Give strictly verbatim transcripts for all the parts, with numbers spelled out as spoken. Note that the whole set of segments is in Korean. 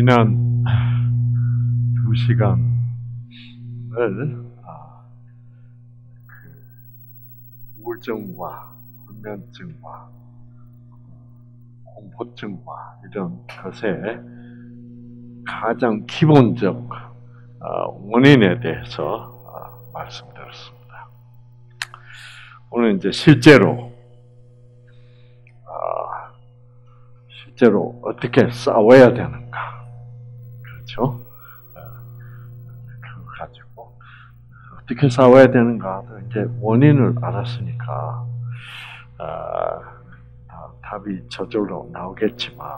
지난 두 시간을 아, 그 우울증과 불면증과 공포증과 이런 것의 가장 기본적 원인에 대해서 말씀드렸습니다. 오늘 이제 실제로 실제로 어떻게 싸워야 되는가, 그렇죠? 그거 가지고 어떻게 싸워야 되는가, 이제 원인을 알았으니까 답이 저절로 나오겠지만,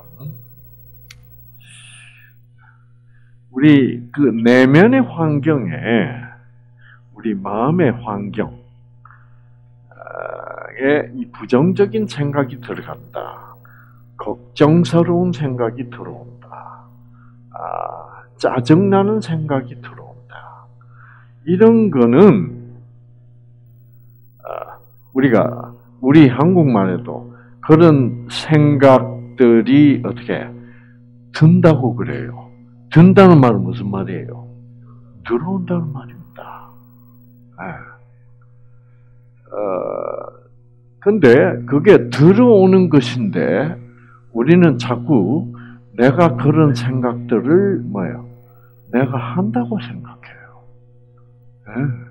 우리 그 내면의 환경에 우리 마음의 환경에 이 부정적인 생각이 들어간다. 걱정스러운 생각이 들어온다. 아, 짜증나는 생각이 들어온다. 이런 거는 아, 우리가 우리 한국말에도 그런 생각들이 어떻게 든다고 그래요. 든다는 말은 무슨 말이에요? 들어온다는 말입니다. 네. 어, 근데 그게 들어오는 것인데 우리는 자꾸 내가 그런 생각들을 뭐예요? 내가 한다고 생각해요. 네.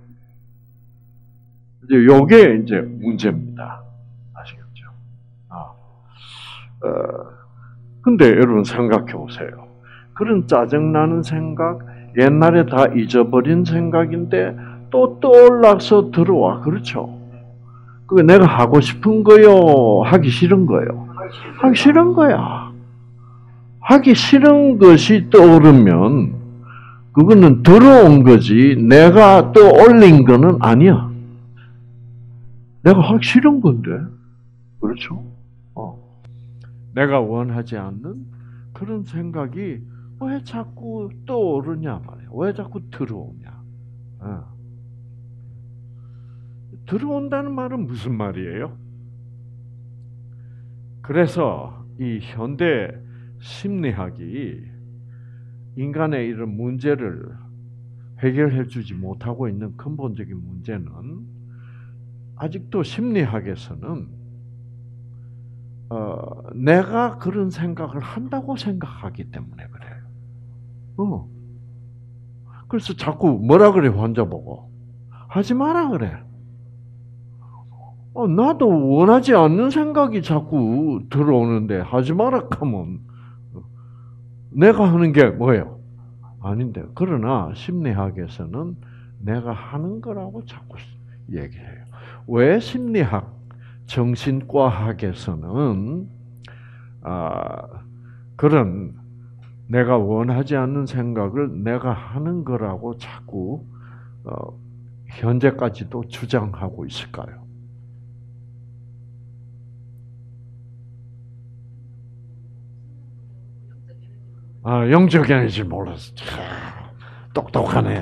이제 요게 이제 문제입니다. 아시겠죠? 아, 어, 근데 여러분 생각해 보세요. 그런 짜증나는 생각, 옛날에 다 잊어버린 생각인데 또 떠올라서 들어와. 그렇죠? 그게 내가 하고 싶은 거요? 하기 싫은 거요? 하기 싫은 거야. 하기 싫은 것이 떠오르면 그거는 들어온 거지 내가 떠올린 거는 아니야. 내가 하기 싫은 건데. 그렇죠? 어. 내가 원하지 않는 그런 생각이 왜 자꾸 떠오르냐 말이야. 왜 자꾸 들어오냐. 어. 들어온다는 말은 무슨 말이에요? 그래서 이 현대 심리학이 인간의 이런 문제를 해결해 주지 못하고 있는 근본적인 문제는 아직도 심리학에서는 어, 내가 그런 생각을 한다고 생각하기 때문에 그래요. 어. 그래서 자꾸 뭐라 그래, 환자 보고. 하지 마라 그래. 어, 나도 원하지 않는 생각이 자꾸 들어오는데 하지 마라 하면 내가 하는 게 뭐예요? 아닌데. 그러나 심리학에서는 내가 하는 거라고 자꾸 얘기해요. 왜 심리학, 정신과학에서는 아, 그런 내가 원하지 않는 생각을 내가 하는 거라고 자꾸 어, 현재까지도 주장하고 있을까요? 아, 영적 에너지 몰랐어. 똑똑하네.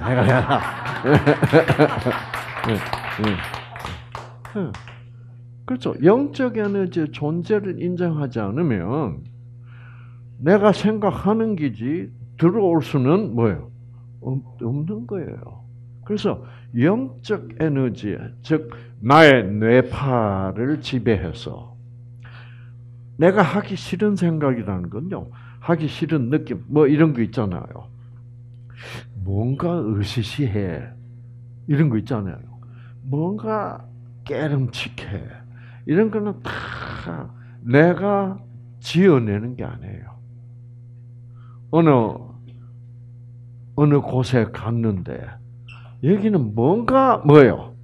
그렇죠. 영적 에너지의 존재를 인정하지 않으면 내가 생각하는 기지 들어올 수는 뭐예요? 없는 거예요. 그래서 영적 에너지, 즉 나의 뇌파를 지배해서 내가 하기 싫은 생각이라는 건요. 하기 싫은 느낌, 뭐 이런 거 있잖아요. 뭔가 으시시해. 이런 거 있잖아요. 뭔가 깨름칙해. 이런 거는 다 내가 지어내는 게 아니에요. 어느, 어느 곳에 갔는데, 여기는 뭔가 뭐예요?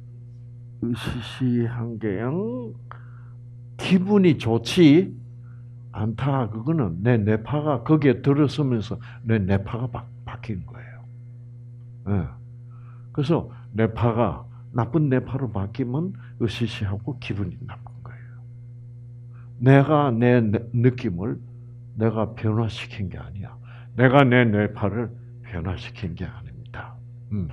으시시한 게 영 기분이 좋지 않다. 그거는 내 뇌파가 거기에 들어서면서 내 뇌파가 바, 바뀐 거예요. 네. 그래서 뇌파가 나쁜 뇌파로 바뀌면 으시시하고 기분이 나쁜 거예요. 내가 내 느낌을 내가 변화시킨 게 아니야. 내가 내 뇌파를 변화시킨 게 아닙니다. 음.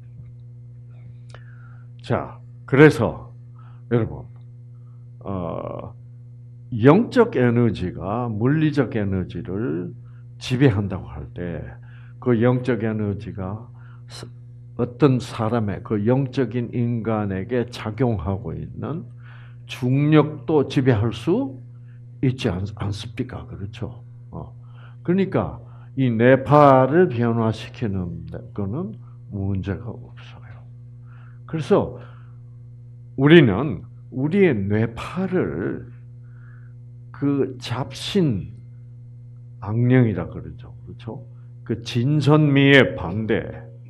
자, 그래서 여러분, 어, 영적 에너지가 물리적 에너지를 지배한다고 할 때 그 영적 에너지가 어떤 사람의 그 영적인 인간에게 작용하고 있는 중력도 지배할 수 있지 않, 않습니까? 그렇죠? 어. 그러니까 이 뇌파를 변화시키는 거는 문제가 없어요. 그래서 우리는 우리의 뇌파를 그 잡신 악령이라 그러죠. 그렇죠? 그 진선미의 반대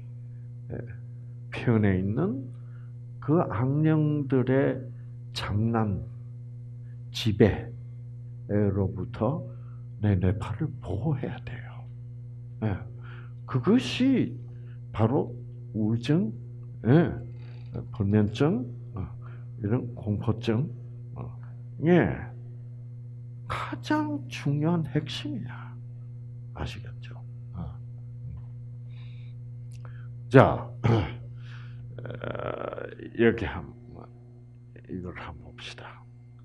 편에 있는 그 악령들의 장난, 지배로부터 내 뇌파를 보호해야 돼요. 예. 그것이 바로 우울증, 예. 불면증, 어. 이런 공포증, 어. 예. 가장 중요한 핵심이야. 아시겠죠? 어. 자, 이렇게 한번 이걸 한번 봅시다.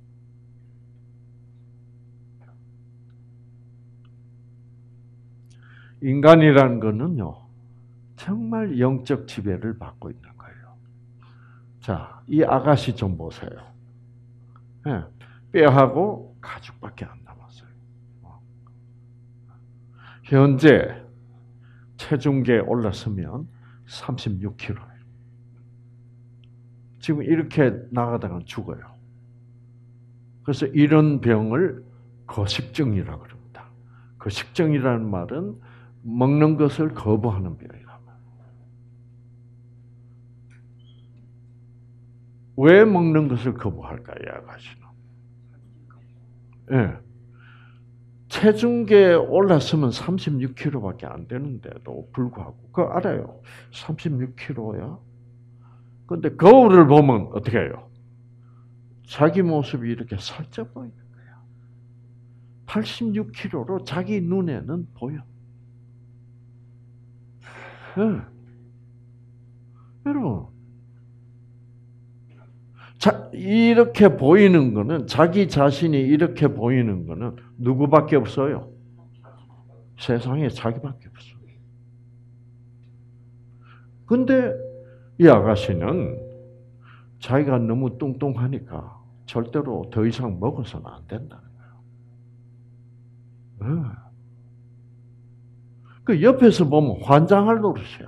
인간이라는 거는요, 정말 영적 지배를 받고 있는 거예요. 자, 이 아가씨 좀 보세요. 네, 뼈하고 가죽밖에 안 남았어요. 현재 체중계에 올랐으면 삼십육 킬로그램. 지금 이렇게 나가다가 죽어요. 그래서 이런 병을 거식증이라고 그럽니다. 거식증이라는 말은 먹는 것을 거부하는 병이란 말이에요. 왜 먹는 것을 거부할까요, 이 아가씨는? 예. 네. 체중계에 올랐으면 삼십육 킬로그램밖에 안 되는데도 불구하고, 그거 알아요. 삼십육 킬로그램야? 근데 거울을 보면 어떻게 해요? 자기 모습이 이렇게 살쪄 보이는 거야. 팔십육 킬로그램로 자기 눈에는 보여. 네. 여러분, 자, 이렇게 보이는 거는, 자기 자신이 이렇게 보이는 거는 누구밖에 없어요? 세상에 자기밖에 없어요. 근데 이 아가씨는 자기가 너무 뚱뚱하니까 절대로 더 이상 먹어서는 안 된다는 거예요. 네. 그 옆에서 보면 환장할 노릇이야.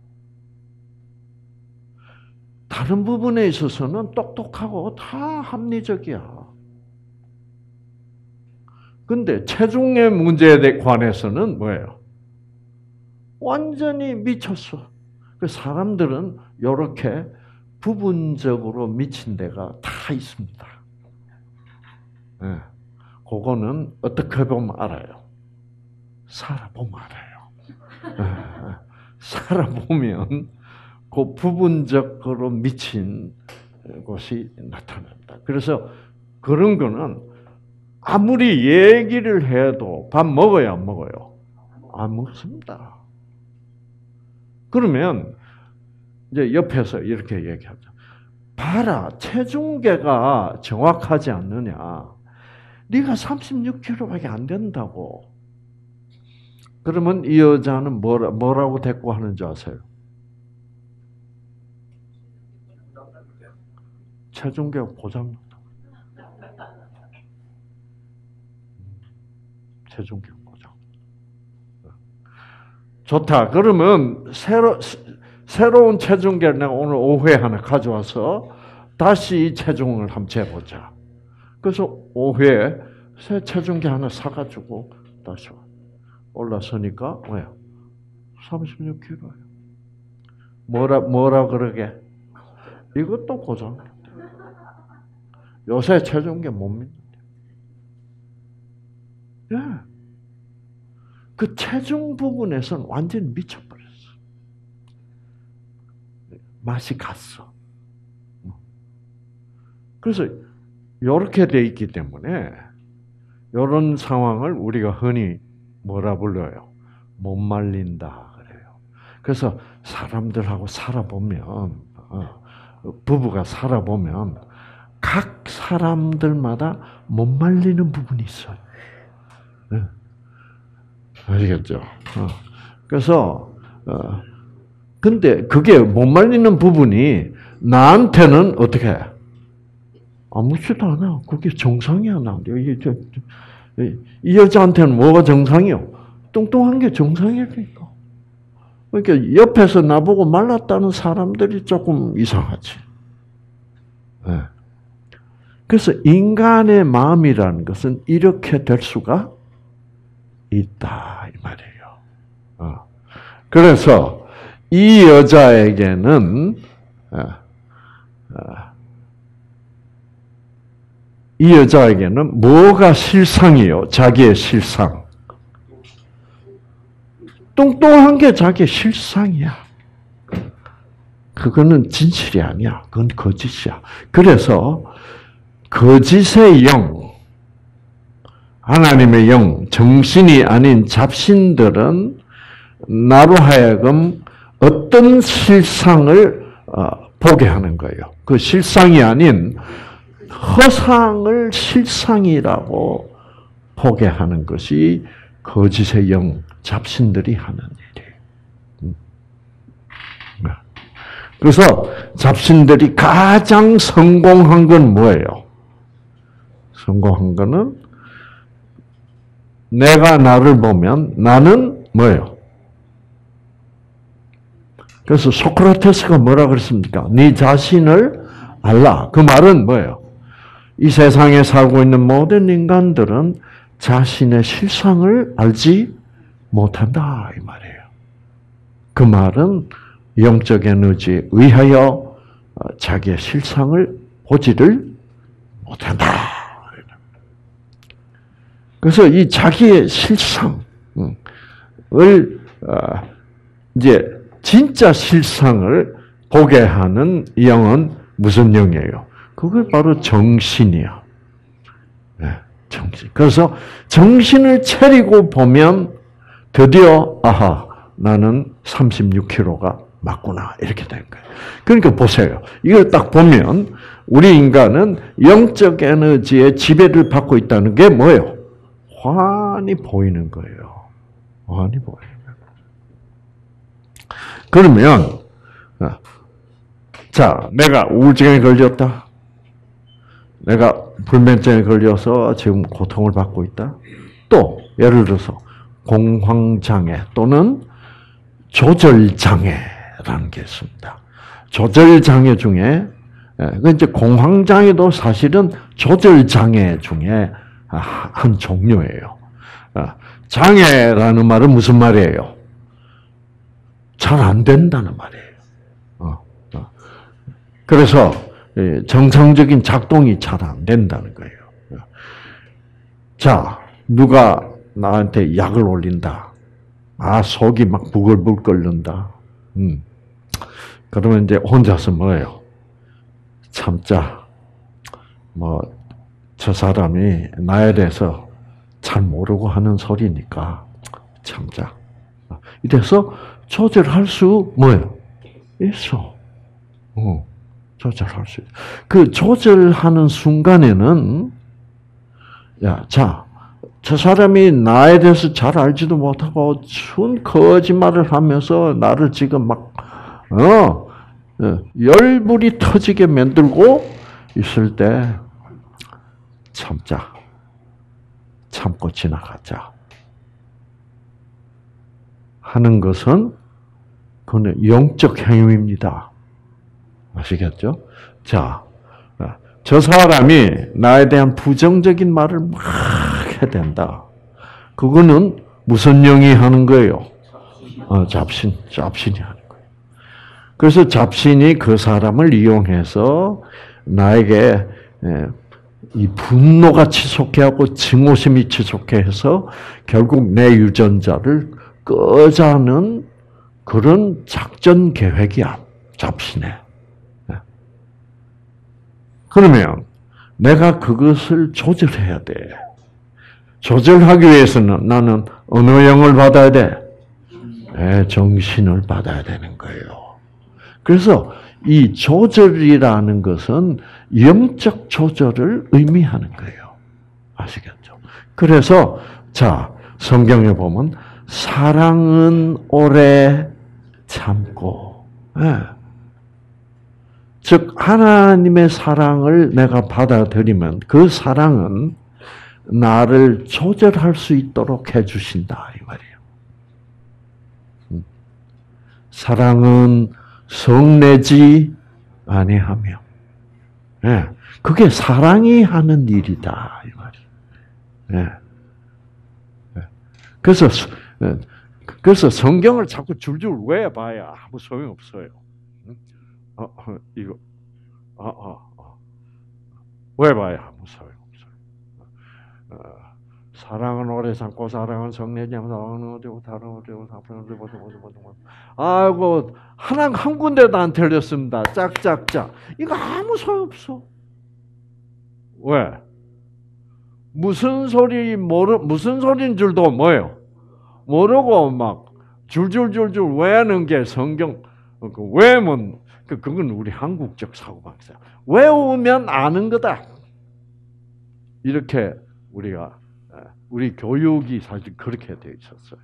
다른 부분에 있어서는 똑똑하고 다 합리적이야. 근데 체중의 문제에 관해서는 뭐예요? 완전히 미쳤어. 그 사람들은 이렇게 부분적으로 미친 데가 다 있습니다. 네. 그거는 어떻게 보면 알아요. 살아보면 알아요. 네. 살아보면 그 부분적으로 미친 것이 나타난다. 그래서 그런 거는 아무리 얘기를 해도 밥 먹어야 안 먹어요? 안 먹습니다. 그러면 이제 옆에서 이렇게 얘기하죠. 봐라, 체중계가 정확하지 않느냐. 네가 삼십육 킬로그램밖에 안 된다고. 그러면 이 여자는 뭐라, 뭐라고 대꾸하는 줄 아세요? 체중계가 고장났다. 체중계가 고장. 좋다. 그러면 새로 새로운 체중계를 내가 오늘 오후에 하나 가져와서 다시 체중을 한번 재보자. 그래서 오후에 새 체중계 하나 사가지고 다시 올라서니까 뭐야? 삼십육 킬로그램. 뭐라 뭐라 그러게? 이것도 고장. 요새 체중계 못 믿는데. 예. 그 체중 부분에서는 완전히 미쳐버렸어. 맛이 갔어. 그래서 이렇게 돼 있기 때문에 이런 상황을 우리가 흔히 뭐라 불러요? 못 말린다 그래요. 그래서 사람들하고 살아보면, 부부가 살아보면 각 사람들마다 못 말리는 부분이 있어요. 아시겠죠? 어. 그래서 어, 근데 그게 못 말리는 부분이 나한테는 어떻게 해? 아무렇지도 않아. 그게 정상이야, 나한테. 이, 저, 이, 이 여자한테는 뭐가 정상이요? 뚱뚱한 게 정상이니까. 그러니까 옆에서 나보고 말랐다는 사람들이 조금 이상하지. 네. 그래서 인간의 마음이라는 것은 이렇게 될 수가 있다 이 말이에요. 어. 그래서 이 여자에게는 어, 어, 이 여자에게는 뭐가 실상이요? 자기의 실상. 뚱뚱한 게 자기의 실상이야. 그거는 진실이 아니야. 그건 거짓이야. 그래서 거짓의 영, 하나님의 영, 정신이 아닌 잡신들은 나로 하여금 어떤 실상을 보게 하는 거예요. 그 실상이 아닌 허상을 실상이라고 보게 하는 것이 거짓의 영, 잡신들이 하는 일이에요. 그래서 잡신들이 가장 성공한 건 뭐예요? 성공한 거는 내가 나를 보면 나는 뭐예요? 그래서 소크라테스가 뭐라 그랬습니까? 네 자신을 알라. 그 말은 뭐예요? 이 세상에 살고 있는 모든 인간들은 자신의 실상을 알지 못한다 이 말이에요. 그 말은 영적 에너지에 의하여 자기의 실상을 보지를 못한다. 그래서 이 자기의 실상을 이제 진짜 실상을 보게 하는 영은 무슨 영이에요? 그게 바로 정신이야. 네, 정신. 그래서 정신을 차리고 보면 드디어 아하 나는 삼십육 킬로그램가 맞구나 이렇게 된 거예요. 그러니까 보세요. 이걸 딱 보면 우리 인간은 영적 에너지의 지배를 받고 있다는 게 뭐예요? 환히 보이는 거예요. 환히 보이는 거예요. 그러면 자, 내가 우울증에 걸렸다. 내가 불면증에 걸려서 지금 고통을 받고 있다. 또 예를 들어서 공황장애 또는 조절장애라는 게 있습니다. 조절장애 중에 이제 공황장애도 사실은 조절장애 중에 한 종류예요. 장애라는 말은 무슨 말이에요? 잘 안 된다는 말이에요. 그래서 정상적인 작동이 잘 안 된다는 거예요. 자, 누가 나한테 약을 올린다. 아, 속이 막 부글부글 끓는다. 음. 그러면 이제 혼자서 뭐예요? 참자. 뭐, 저 사람이 나에 대해서 잘 모르고 하는 소리니까 참자. 이래서 조절할 수 뭐예요? 있어. 어, 조절할 수 있어. 그 조절하는 순간에는 야, 자, 저 사람이 나에 대해서 잘 알지도 못하고 순 거짓말을 하면서 나를 지금 막 어, 열불이 터지게 만들고 있을 때 참자. 참고 지나가자. 하는 것은 그건 영적 행위입니다. 아시겠죠? 자, 저 사람이 나에 대한 부정적인 말을 막 해댄다. 그거는 무슨 영이 하는 거예요? 어, 잡신, 잡신이 하는 거예요. 그래서 잡신이 그 사람을 이용해서 나에게 이 분노가 치솟게하고 증오심이 치솟게해서 결국 내 유전자를 끄자는 그런 작전 계획이야. 잡신에. 그러면 내가 그것을 조절해야 돼. 조절하기 위해서는 나는 어느 영을 받아야 돼? 네, 정신을 받아야 되는 거예요. 그래서 이 조절이라는 것은 영적 조절을 의미하는 거예요. 아시겠죠? 그래서 자, 성경에 보면 사랑은 오래 참고. 예. 즉 하나님의 사랑을 내가 받아들이면 그 사랑은 나를 조절할 수 있도록 해주신다 이 말이에요. 사랑은 성내지 아니하며, 예, 그게 사랑이 하는 일이다 이 말이에요. 예. 그래서 그래서 성경을 자꾸 줄줄 외워봐야 아무 소용 없어요. 어, 어, 이거, 어, 어, 어. 외워봐야 아무 소용 없어요. 어, 사랑은 오래 참고 사랑은 성내지 않고 사랑은 어디고 사랑은 어디고 사랑은 어디고 어디고 어디고 아이고 하나 한 군데도 안 틀렸습니다. 짝짝짝 이거 아무 소용 없어. 왜? 무슨 소리 모르 무슨 소리인 줄도 뭐예요? 모르고 막 줄줄줄줄 외우는 게 성경 그 외우면 그 그건 우리 한국적 사고방식. 외우면 아는 거다. 이렇게 우리가 우리 교육이 사실 그렇게 돼 있었어요.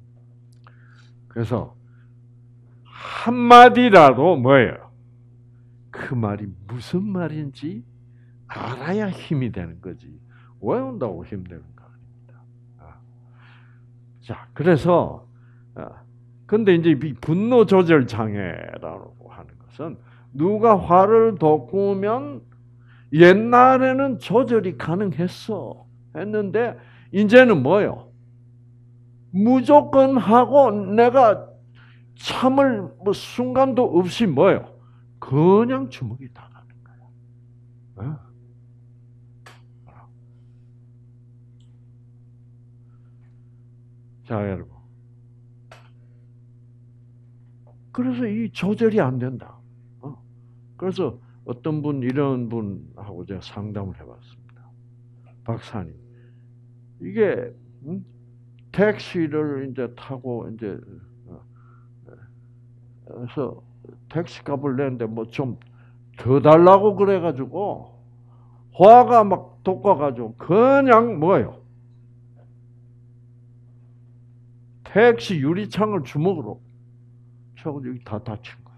그래서 한 마디라도 뭐예요? 그 말이 무슨 말인지 알아야 힘이 되는 거지. 외운다고 힘드는 거 아닙니다. 자, 그래서 근데 이제 분노 조절 장애라고 하는 것은 누가 화를 돋구면 옛날에는 조절이 가능했어. 했는데 이제는 뭐요? 무조건 하고 내가 참을 뭐 순간도 없이 뭐요? 그냥 주먹이 나가는 거야. 자, 여러분. 그래서 이 조절이 안 된다. 그래서 어떤 분 이런 분하고 제가 상담을 해봤습니다. 박사님, 이게 음? 택시를 이제 타고 이제 그래서 택시 값을 내는데 뭐 좀 더 달라고 그래가지고 화가 막 돋아가지고 그냥 뭐예요? 택시 유리창을 주먹으로 쳐가지고 여기 다 다친 거예요.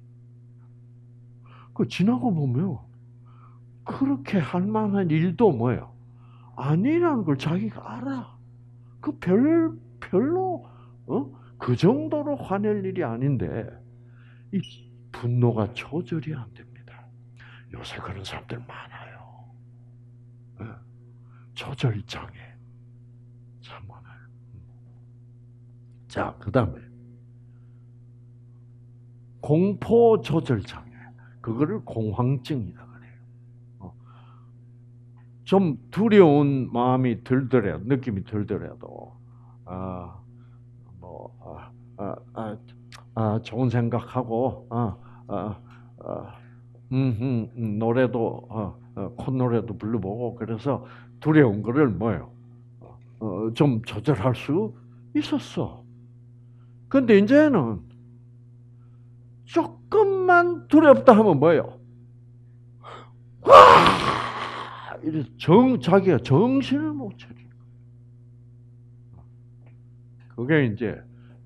그 지나고 보면 그렇게 할 만한 일도 뭐예요? 아니라는 걸 자기가 알아. 그 별, 별로, 어? 그 정도로 화낼 일이 아닌데, 이 분노가 조절이 안 됩니다. 요새 그런 사람들 많아요. 네. 조절장애. 참 많아요. 자, 그 다음에, 공포조절장애. 그거를 공황증이라 그래요. 어. 좀 두려운 마음이 들더라도, 느낌이 들더라도, 아, 뭐, 아, 아, 아, 아 좋은 생각하고, 아, 아, 아, 음, 음, 노래도, 어, 어, 콧노래도 불러보고, 그래서 두려운 거를 뭐예요? 어, 좀 조절할 수 있었어. 근데 이제는 조금만 두렵다 하면 뭐예요? 와! 이래 정, 자기가 정신을 못 차려. 그게 이제,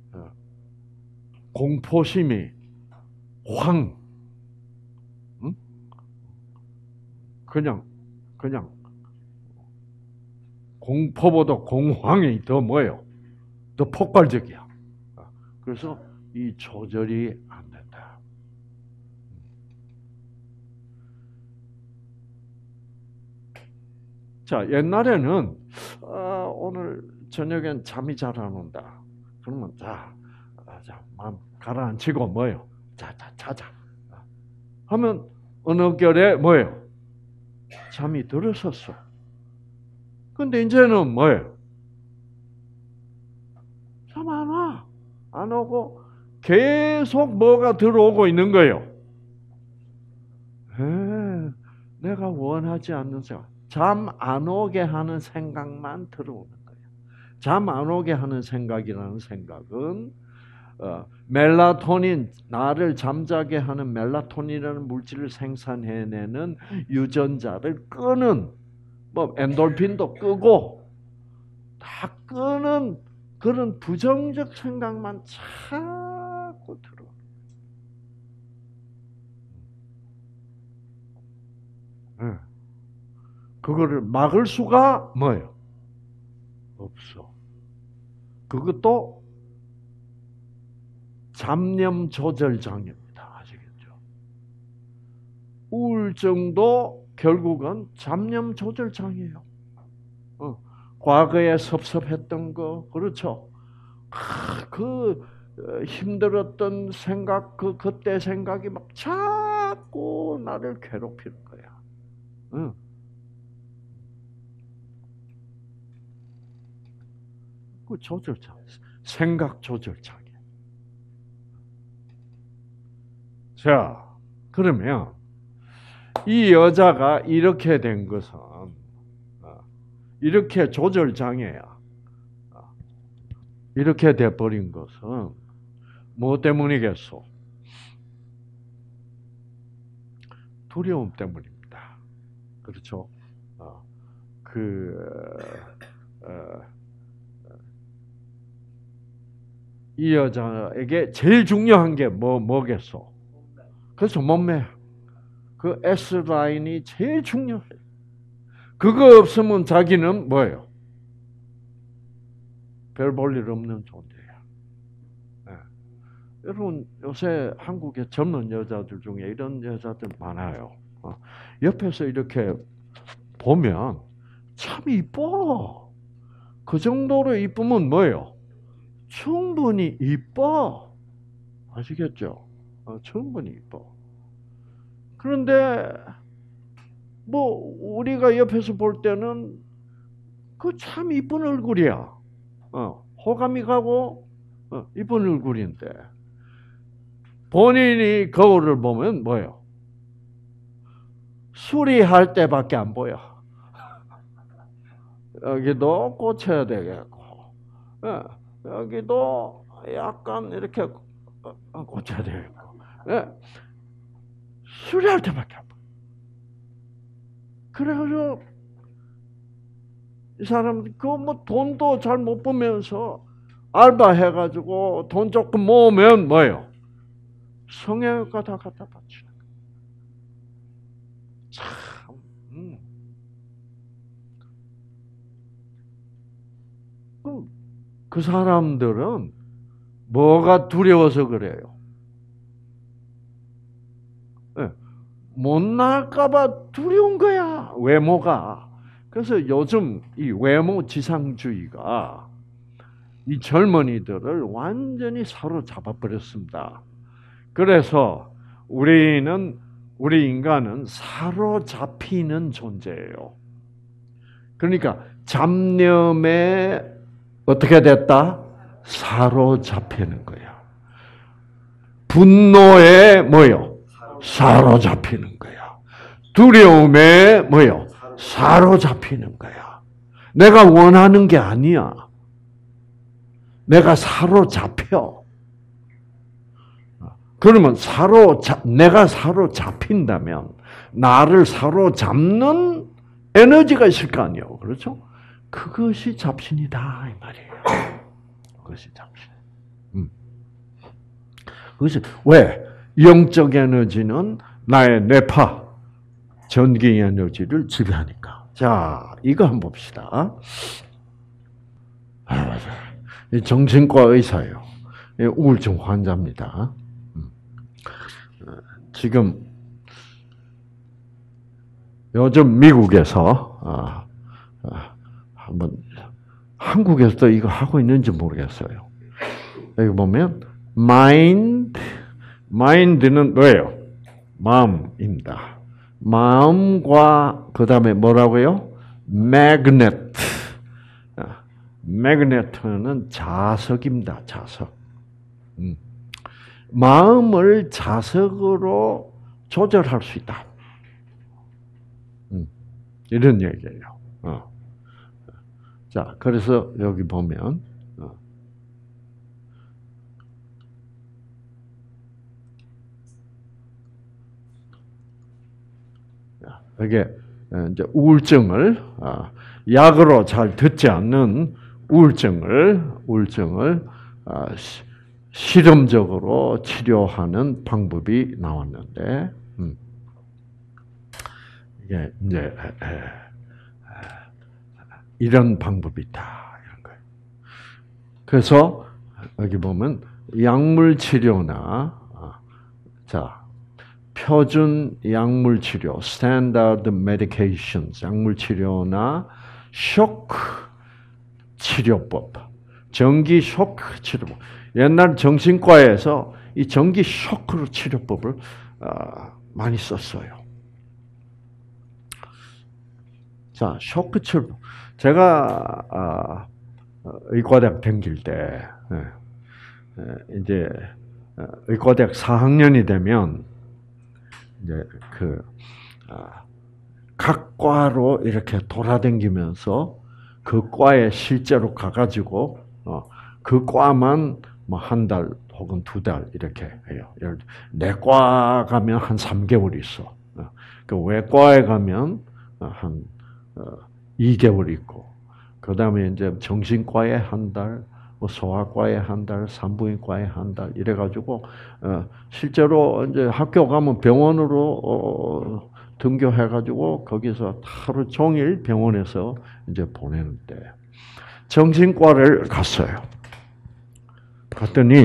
공포심이 황, 응? 그냥, 그냥, 공포보다 공황이 더 뭐예요? 더 폭발적이야. 그래서 이 조절이 안 된다. 자, 옛날에는, 어, 오늘 저녁엔 잠이 잘 안 온다. 그러면, 자, 자, 마음 가라앉히고 뭐예요? 자, 자, 자자. 하면 어느 결에 뭐예요? 잠이 들었었어. 근데 이제는 뭐예요? 잠 안 와. 안 오고 계속 뭐가 들어오고 있는 거예요. 에, 내가 원하지 않는 생각. 잠 안 오게 하는 생각만 들어오는 거예요. 잠 안 오게 하는 생각이라는 생각은 어, 멜라토닌, 나를 잠자게 하는 멜라토닌이라는 물질을 생산해내는 유전자를 끄는, 뭐 엔돌핀도 끄고 다 끄는 그런 부정적 생각만 자꾸 들어. 네. 그거를 막을 수가 뭐예요? 없어. 그것도 잡념 조절 장애입니다. 아시겠죠? 우울증도 결국은 잡념 조절 장애예요. 어, 과거에 섭섭했던 거, 그렇죠? 아, 그 힘들었던 생각, 그 그때 생각이 막 자꾸 나를 괴롭히는 거야. 응. 그 조절 장애, 생각 조절 장애. 자, 그러면 이 여자가 이렇게 된 것은 이렇게 조절 장애야. 이렇게 돼 버린 것은 뭐 때문이겠소? 두려움 때문입니다. 그렇죠? 어, 그 어, 이 여자에게 제일 중요한 게 뭐 뭐겠소? 그래서 몸매. 그 S 라인이 제일 중요해. 그거 없으면 자기는 뭐예요? 별 볼 일 없는 존재야. 네. 여러분 요새 한국의 젊은 여자들 중에 이런 여자들 많아요. 어. 옆에서 이렇게 보면 참 이뻐. 그 정도로 이쁘면 뭐예요? 충분히 이뻐. 아시겠죠? 어, 충분히 이뻐. 그런데 뭐 우리가 옆에서 볼 때는 그 참 이쁜 얼굴이야. 어, 호감이 가고 어, 이쁜 얼굴인데 본인이 거울을 보면 뭐예요? 수리할 때밖에 안 보여. 여기도 고쳐야 되겠고, 예, 여기도 약간 이렇게 고쳐야 되겠고, 예, 수리할 때밖에 안 보여. 그래서 이 사람 그 뭐 돈도 잘 못 벌면서 알바 해가지고 돈 조금 모으면 뭐예요? 성형외과 다 갖다 바치는 거예요. 참, 음. 그럼 그 사람들은 뭐가 두려워서 그래요? 네. 못날까봐 두려운 거야, 외모가. 그래서 요즘 이 외모 지상주의가 이 젊은이들을 완전히 사로잡아 버렸습니다. 그래서 우리는, 우리 인간은 사로잡히는 존재예요. 그러니까 잡념에 어떻게 됐다? 사로잡히는 거야. 분노에 뭐요? 사로잡히는 거야. 두려움에 뭐요? 사로잡히는 거야. 내가 원하는 게 아니야. 내가 사로잡혀. 그러면 사로잡, 내가 사로잡힌다면 나를 사로잡는 에너지가 있을 거 아니에요. 그렇죠? 그것이 잡신이다 이 말이에요. 그것이 잡신. 음. 그것이 왜? 영적 에너지는 나의 뇌파, 전기 에너지를 지배하니까. 자, 이거 한번 봅시다. 아, 정신과 의사예요. 우울증 환자입니다. 지금 요즘 미국에서 한번 한국에서도 이거 하고 있는지 모르겠어요. 여기 보면 마인드, 마인드는 뭐예요? 마음입니다. 마음과 그 다음에 뭐라고요? 매그넷. 매그넷은 자석입니다. 자석. 음. 마음을 자석으로 조절할 수 있다. 음. 이런 얘기예요. 어. 자, 그래서 여기 보면 어. 이게 이제 우울증을 약으로 잘 듣지 않는 우울증을 우울증을 시, 실험적으로 치료하는 방법이 나왔는데, 음. 이게 이제 에, 에, 이런 방법이 있다 이런 거예요. 그래서 여기 보면 약물 치료나 자 표준 약물 치료, standard medications 약물 치료나 쇼크 치료법, 전기 쇼크 치료법. 옛날 정신과에서 이 전기 쇼크로 치료법을 많이 썼어요. 자, 쇼크 치료법. 제가 의과대학 다닐 때 이제 의과대학 사 학년이 되면 이제 그 각 과로 이렇게 돌아다니면서 그 과에 실제로 가가지고 그 과만 뭐 한 달 혹은 두 달 이렇게 해요. 내과 가면 한 삼 개월 있어. 그 외과에 가면 한 이 개월 있고, 그 다음에 이제 정신과에 한 달, 뭐 소아과에 한 달, 산부인과에 한 달 이래가지고 실제로 이제 학교 가면 병원으로 등교해가지고 거기서 하루 종일 병원에서 이제 보내는데 정신과를 갔어요. 갔더니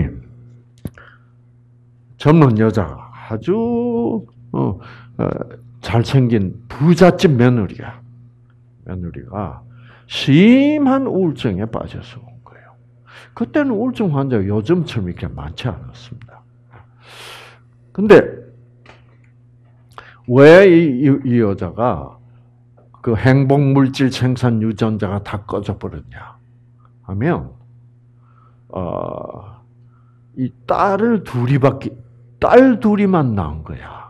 젊은 여자가 아주 어, 어, 잘생긴 부잣집 며느리야. 며느리가 심한 우울증에 빠져서 온 거예요. 그때는 우울증 환자가 요즘처럼 이렇게 많지 않았습니다. 근데 왜 이 이 여자가 그 행복물질 생산 유전자가 다 꺼져 버렸냐 하면 어, 이 딸을 둘이밖에 딸 둘이만 낳은 거야.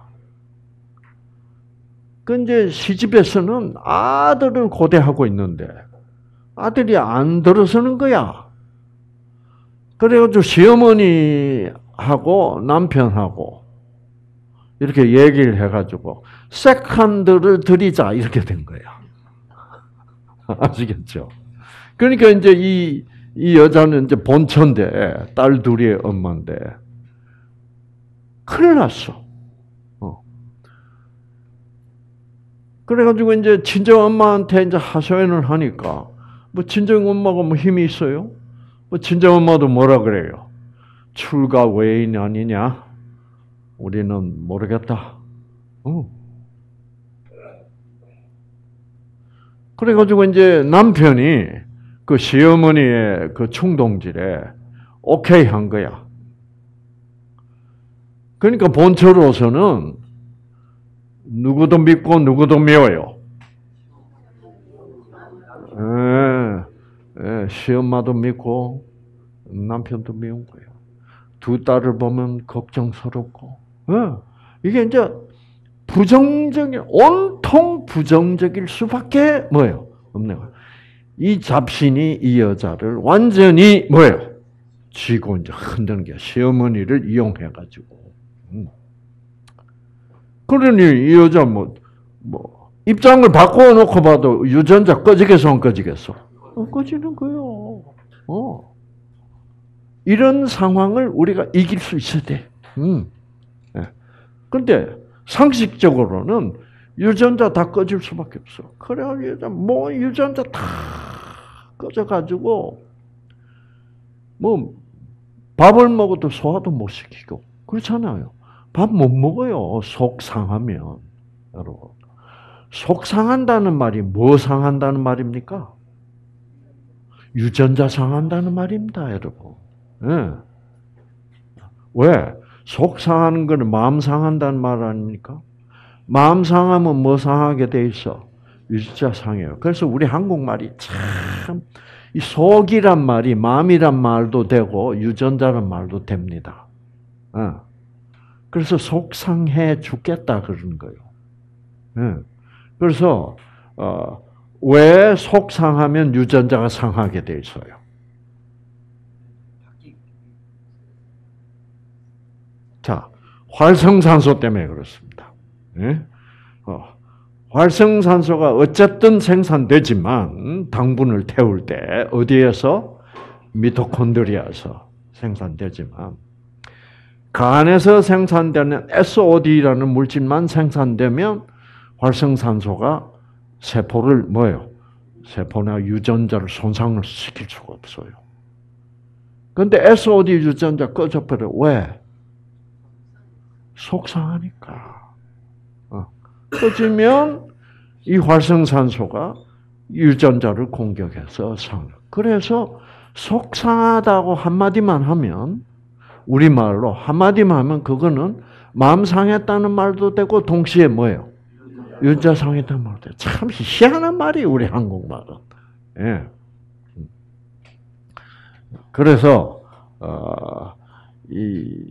그 이제 시집에서는 아들을 고대하고 있는데 아들이 안 들어서는 거야. 그래가지고 시어머니하고 남편하고 이렇게 얘기를 해가지고 세컨드를 드리자 이렇게 된 거야. 아시겠죠? 그러니까 이제 이, 이 여자는 이제 본처인데 딸 둘이의 엄마인데 큰일 났어. 어. 그래가지고 이제 친정 엄마한테 이제 하소연을 하니까 뭐 친정 엄마가 뭐 힘이 있어요? 뭐 친정 엄마도 뭐라 그래요? 출가 외인 아니냐? 우리는 모르겠다. 어. 그래가지고 이제 남편이 그 시어머니의 그 충동질에 오케이 한 거야. 그러니까 본처로서는 누구도 믿고 누구도 미워요. 예, 예, 시엄마도 믿고 남편도 미운 거예요. 두 딸을 보면 걱정스럽고. 예, 이게 이제 부정적인, 온통 부정적일 수밖에 뭐예요? 없는 거예요. 이 잡신이 이 여자를 완전히 뭐예요? 쥐고 이제 흔드는 게 시어머니를 이용해가지고. 음. 그러니 이 여자 뭐, 뭐, 입장을 바꿔놓고 봐도 유전자 꺼지겠어, 안 꺼지겠어? 어, 꺼지는 거예요. 어. 이런 상황을 우리가 이길 수 있어야 돼. 음. 네. 근데 상식적으로는 유전자 다 꺼질 수밖에 없어. 그래, 유전자, 뭐, 유전자 다 꺼져가지고, 뭐, 밥을 먹어도 소화도 못 시키고, 그렇잖아요. 밥 못 먹어요. 속 상하면. 여러분. 속 상한다는 말이 뭐 상한다는 말입니까? 유전자 상한다는 말입니다, 여러분. 네. 왜? 속 상하는 거는 마음 상한다는 말 아닙니까? 마음 상하면 뭐 상하게 돼 있어? 유전자 상해요. 그래서 우리 한국말이 참, 이 속이란 말이 마음이란 말도 되고 유전자란 말도 됩니다. 어. 그래서 속상해 죽겠다 그러는 거예요. 네. 그래서 어, 왜 속상하면 유전자가 상하게 돼 있어요? 자, 활성산소 때문에 그렇습니다. 네? 어, 활성산소가 어쨌든 생산되지만 당분을 태울 때 어디에서? 미토콘드리아에서 생산되지만 간에서 생산되는 에스오디라는 물질만 생산되면 활성산소가 세포를 뭐예요? 세포나 유전자를 손상을 시킬 수가 없어요. 그런데 에스오디 유전자 꺼져버려. 왜? 속상하니까. 어. 꺼지면 이 활성산소가 유전자를 공격해서 상. 그래서 속상하다고 한마디만 하면 우리말로 한마디만 하면 그거는 마음 상했다는 말도 되고 동시에 뭐예요? 유전자 상했다는 말도 되고. 참 희한한 말이 우리 한국말은. 예. 그래서 어, 이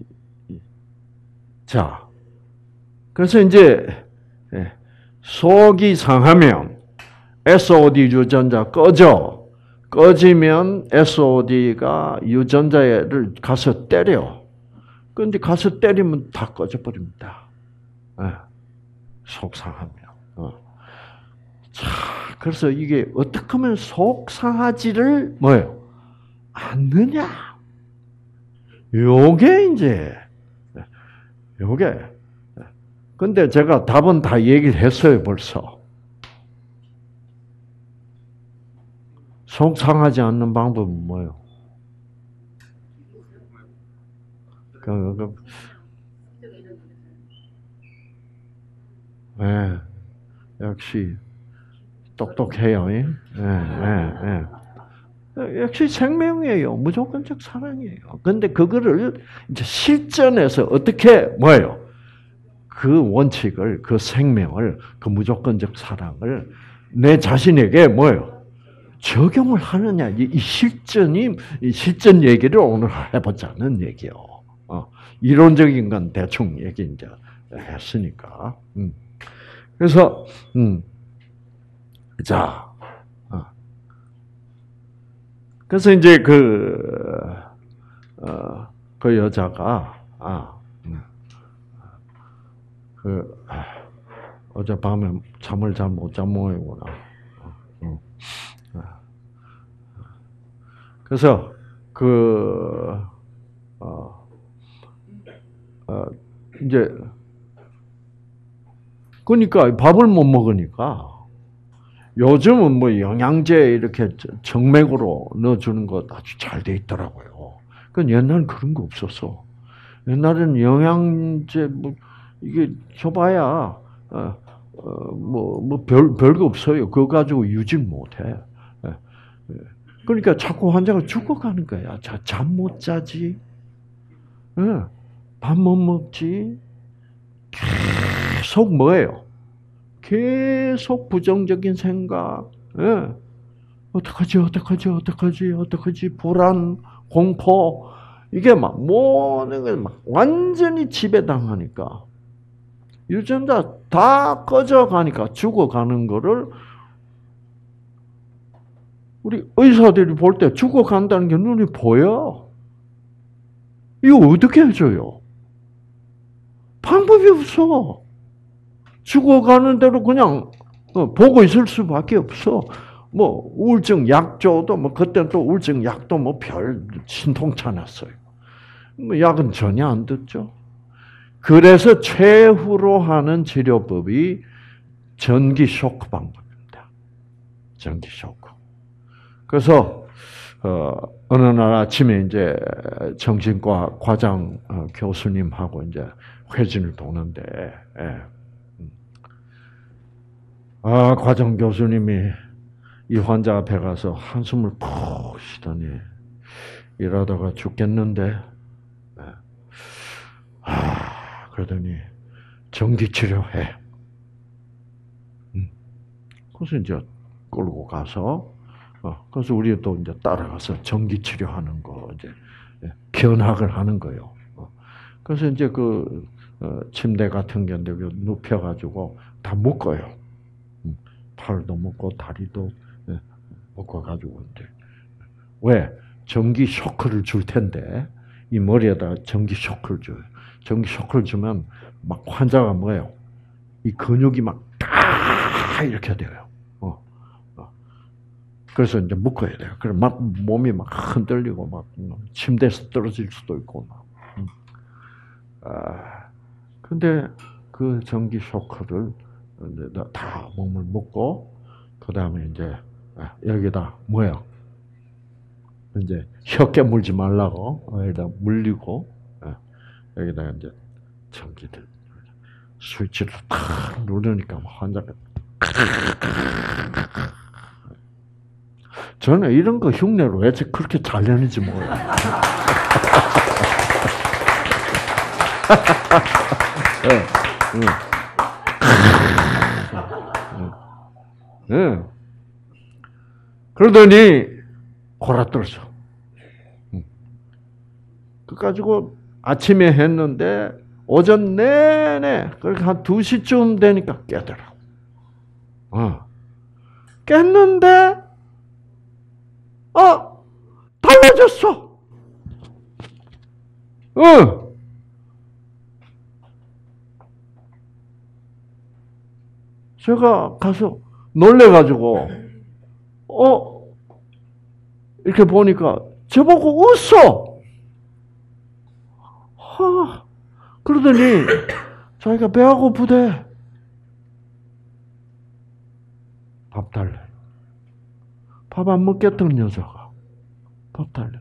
자, 그래서 이제 속이 상하면 에스오디 유전자 꺼져. 꺼지면 에스오디가 유전자를 가서 때려. 그런데 가서 때리면 다 꺼져버립니다. 네. 속상하면. 어. 자, 그래서 이게 어떻게 하면 속상하지를 뭐예요? 않느냐? 요게 이제 요게. 근데 제가 답은 다 얘기를 했어요, 벌써. 속상하지 않는 방법은 뭐예요? 그, 그, 네, 역시 똑똑해요. 예, 예, 예. 역시 생명이에요. 무조건적 사랑이에요. 근데 그거를 이제 실전에서 어떻게 뭐예요? 그 원칙을, 그 생명을, 그 무조건적 사랑을 내 자신에게 뭐예요? 적용을 하느냐. 이 실전이, 이 실전 얘기를 오늘 해보자는 얘기요. 어, 이론적인 건 대충 얘기 이제 했으니까. 음. 그래서, 음. 자, 어. 그래서 이제 그, 어, 그 여자가, 아, 음. 그, 아, 어젯밤에 잠을 잘 못 잔 모양이구나. 어. 그래서 그 어, 어, 이제 그러니까 밥을 못 먹으니까 요즘은 뭐 영양제 이렇게 정맥으로 넣어주는 것 아주 잘 돼 있더라고요. 그 옛날엔 그런 거 없었어. 옛날에는 영양제 뭐 이게 줘봐야 어, 어, 뭐 뭐 별 별거 없어요. 그거 가지고 유지 못해. 그러니까 자꾸 환자가 죽어가는 거야. 잠 못 자지, 밥 못 먹지, 계속 뭐예요? 계속 부정적인 생각, 어떡하지, 어떡하지, 어떡하지, 어떡하지, 불안, 공포, 이게 막 모든 게 막 완전히 지배당하니까 유전자 다 꺼져가니까 죽어가는 거를 우리 의사들이 볼 때 죽어간다는 게 눈이 보여. 이거 어떻게 해줘요? 방법이 없어. 죽어가는 대로 그냥 보고 있을 수밖에 없어. 뭐 우울증 약 줘도 뭐 그때 또 우울증 약도 뭐 별 신통치 않았어요. 뭐 약은 전혀 안 듣죠. 그래서 최후로 하는 치료법이 전기 쇼크 방법입니다. 전기 쇼크. 그래서 어, 어느 날 아침에 이제 정신과 과장 어, 교수님하고 이제 회진을 도는데, 예. 아 과장 교수님이 이 환자 앞에 가서 한숨을 푹 쉬더니 이러다가 죽겠는데, 예. 아 그러더니 전기 치료해. 음. 그래서 이제 끌고 가서. 그래서 우리 또 이제 따라가서 전기 치료하는 거 이제 견학을 하는 거예요. 그래서 이제 그 침대 같은 게 눕혀가지고 다 묶어요. 팔도 묶고 다리도 묶어가지고 이제 왜 전기 쇼크를 줄 텐데 이 머리에다 전기 쇼크를 줘요. 전기 쇼크를 주면 막 환자가 뭐예요? 이 근육이 막 딱 다 이렇게 돼요. 어. 어. 그래서 이제 묶어야 돼요. 그래 막 몸이 막 흔들리고 막 침대에서 떨어질 수도 있고 막. 음. 아, 근데 그 전기 쇼크를 다 몸을 묶고 그 다음에 이제 여기다 뭐야? 이제 혀 깨물지 말라고 여기다 물리고 여기다 이제 전기를 스위치를 탁 누르니까 환자가 저는 이런 거 흉내로 왜 그렇게 잘 내는지 몰라요. 네, 네. 네. 그러더니 골아떨어져. 그 가지고 아침에 했는데 오전 내내 그렇게 한 두 시쯤 되니까 깨더라고. 어. 깼는데 어 달라졌어. 어. 제가 가서 놀래가지고 어 이렇게 보니까 저보고 웃어. 하, 그러더니 자기가 배가 고프대. 밥 달래. 밥 안 먹겠던 여자가 밥 달래.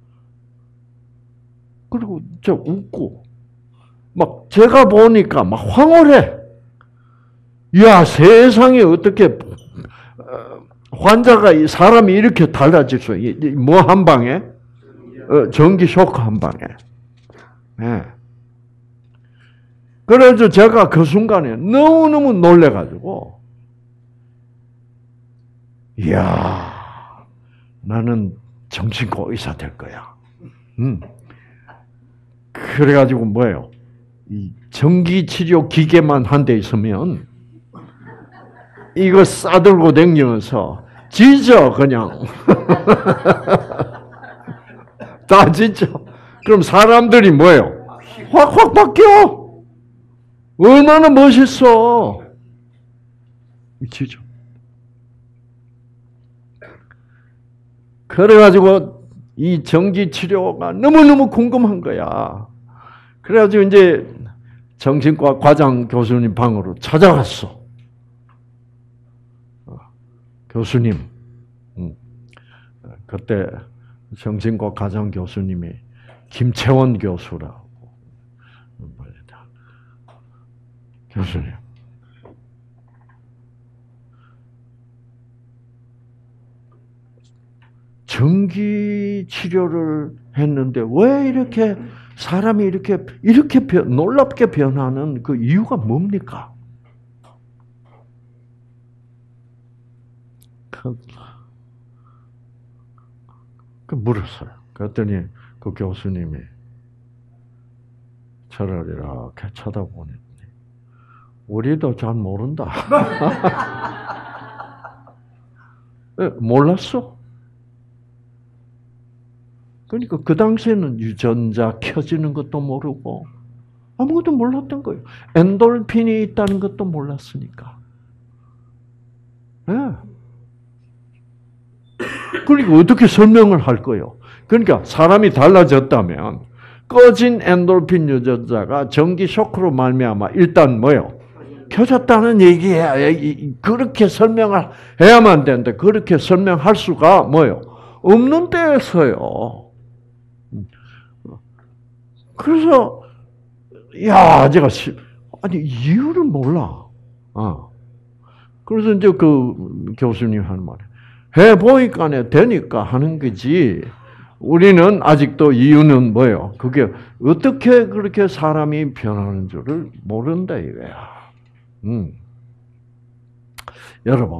그리고 저 웃고 막 제가 보니까 막 황홀해. 야 세상에 어떻게 환자가 사람이 이렇게 달라질 수 있? 뭐 한 방에 전기 쇼크 한 방에. 네. 그래서 제가 그 순간에 너무너무 놀래가지고, 이야, 나는 정신과 의사 될 거야. 음. 그래가지고 뭐예요? 이 전기치료 기계만 한 대 있으면, 이거 싸들고 다니면서, 지져, 그냥. 다 지져. 그럼 사람들이 뭐예요? 확확 바뀌어. 얼마나 멋있어. 지죠. 그래가지고 이 전기 치료가 너무너무 궁금한 거야. 그래가지고 이제 정신과 과장 교수님 방으로 찾아갔어. 교수님. 그때 정신과 과장 교수님이 김채원 교수라고. 교수님. 전기 치료를 했는데 왜 이렇게 사람이 이렇게 이렇게 변, 놀랍게 변하는 그 이유가 뭡니까? 그, 그 물었어요. 그랬더니 그 교수님이 저를 이렇게 쳐다보니 우리도 잘 모른다. 몰랐어. 그러니까 그 당시에는 유전자 켜지는 것도 모르고 아무것도 몰랐던 거예요. 엔돌핀이 있다는 것도 몰랐으니까. 네. 그러니까 어떻게 설명을 할 거예요? 그러니까 사람이 달라졌다면 꺼진 엔돌핀 유전자가 전기 쇼크로 말미암아 일단 뭐요? 켜졌다는 얘기야. 그렇게 설명을 해야만 되는데 그렇게 설명할 수가 뭐요? 없는 때였어요. 그래서 야, 제가 아니 이유를 몰라. 어. 그래서 이제 그 교수님 하는 말이 해 보니까 되니까 하는 거지. 우리는 아직도 이유는 뭐예요? 그게 어떻게 그렇게 사람이 변하는 줄을 모른다 이거야. 음. 여러분,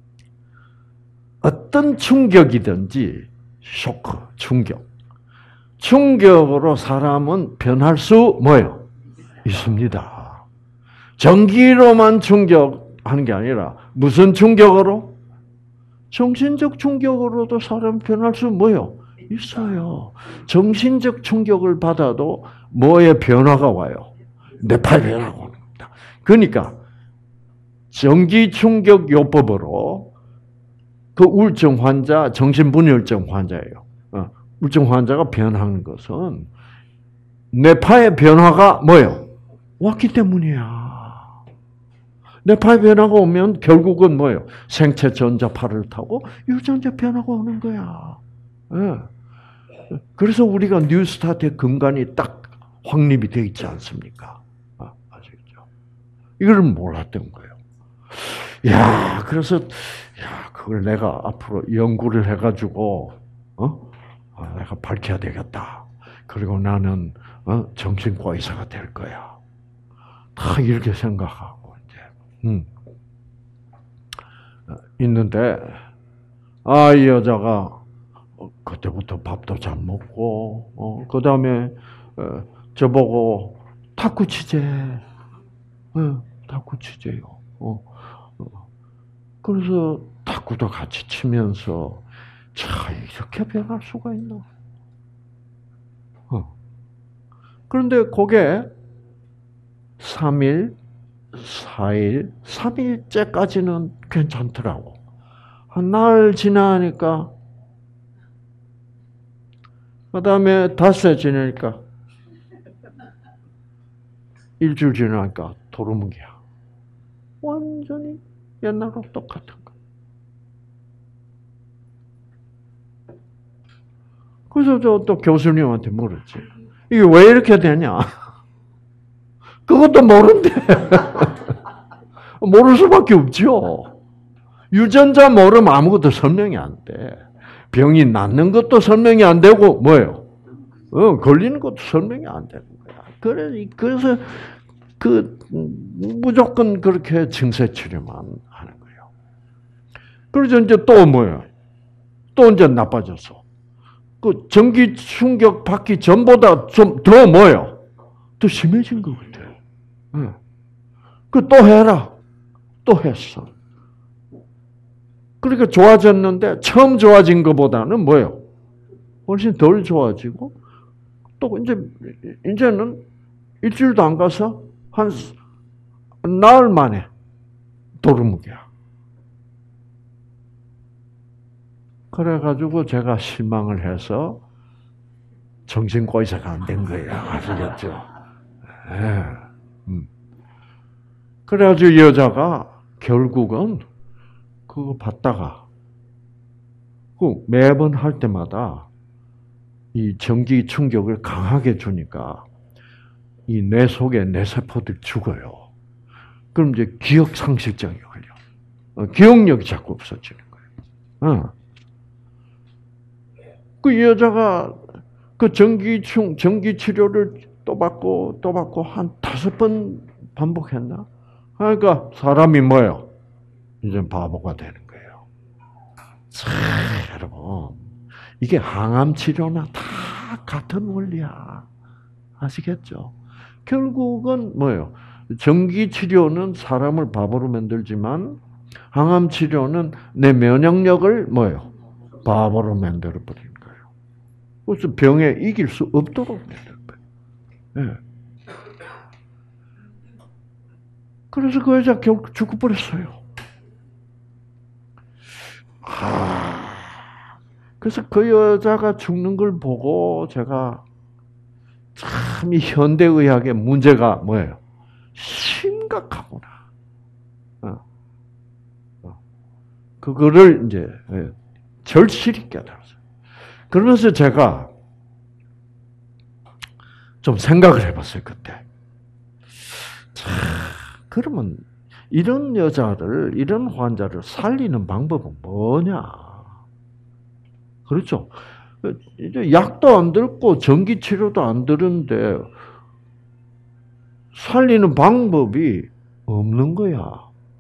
어떤 충격이든지 쇼크, 충격, 충격으로 사람은 변할 수 뭐예요? 있습니다. 전기로만 충격하는 게 아니라 무슨 충격으로? 정신적 충격으로도 사람 변할 수 뭐예요? 있어요. 정신적 충격을 받아도 뭐의 변화가 와요? 뇌파의 변화가 옵니다. 그러니까 전기 충격 요법으로 그 우울증 환자, 정신분열증 환자예요. 어, 우울증 환자가 변하는 것은 뇌파의 변화가 뭐예요? 왔기 때문이야. 뇌파의 변화가 오면 결국은 뭐예요? 생체 전자파를 타고 유전자 변화가 오는 거야. 네. 그래서 우리가 뉴스타트의 근간이 딱 확립이 되어 있지 않습니까? 아, 아시겠죠? 이걸 몰랐던 거예요. 야, 그래서 야, 그걸 내가 앞으로 연구를 해가지고 어, 아, 내가 밝혀야 되겠다. 그리고 나는 어, 정신과 의사가 될 거야. 다 이렇게 생각하고 이제 음. 있는데 아, 이 여자가 그때부터 밥도 잘 먹고 어, 그 다음에 어, 저보고 탁구 치재, 어, 탁구 치재요. 어, 어. 그래서 탁구도 같이 치면서 차 이렇게 변할 수가 있나? 어. 그런데 그게 삼 일, 사 일, 삼 일째까지는 괜찮더라고. 한 날 지나니까, 그 다음에 닷새 지나니까, 일주일 지나니까 도루묵이야. 완전히 옛날과 똑같은 거. 그래서 저 또 교수님한테 물었지. 이게 왜 이렇게 되냐? 그것도 모른대. 모를 수밖에 없죠. 유전자 모르면 아무것도 설명이 안 돼. 병이 낫는 것도 설명이 안 되고, 뭐예요? 어, 걸리는 것도 설명이 안 되는 거야. 그래, 그래서, 그, 무조건 그렇게 증세 치료만 하는 거예요. 그래서 이제 또 뭐예요? 또 이제 나빠졌어. 그 전기 충격 받기 전보다 좀 더 뭐예요? 더 심해진 것 같아요. 응. 그 또 해라. 또 했어. 그러니까 좋아졌는데 처음 좋아진 것보다는 뭐예요? 훨씬 덜 좋아지고 또 이제 이제는 일주일도 안 가서 한 나흘 만에 도루묵이야. 그래가지고 제가 실망을 해서 정신과 의사가 안 된 거예요. 아시겠죠? 네. 음. 그래가지고 이 여자가 결국은 그거 받다가 그 매번 할 때마다 이 전기 충격을 강하게 주니까 이 뇌 속에 뇌세포들이 죽어요. 그럼 이제 기억 상실증이 걸려. 기억력이 자꾸 없어지는 거예요. 어. 그 여자가 그 전기 충 전기 치료를 또 받고 또 받고 한 다섯 번 반복했나? 그러니까 사람이 뭐예요? 이제 바보가 되는 거예요. 자, 여러분, 이게 항암 치료나 다 같은 원리야. 아시겠죠? 결국은 뭐예요? 전기 치료는 사람을 바보로 만들지만 항암 치료는 내 면역력을 뭐예요? 바보로 만들어 버리는 거예요. 그래서 병에 이길 수 없도록 만드는 거예요. 네. 그래서 그 여자 결국 죽어버렸어요. 아, 그래서 그 여자가 죽는 걸 보고 제가 참 이 현대의학의 문제가 뭐예요? 심각하구나. 어. 어. 그거를 이제 절실히 깨달았어요. 그러면서 제가 좀 생각을 해봤어요, 그때. 참, 그러면 이런 여자를, 이런 환자를 살리는 방법은 뭐냐? 그렇죠? 이제 약도 안 들고 전기치료도 안 들은데 살리는 방법이 없는 거야.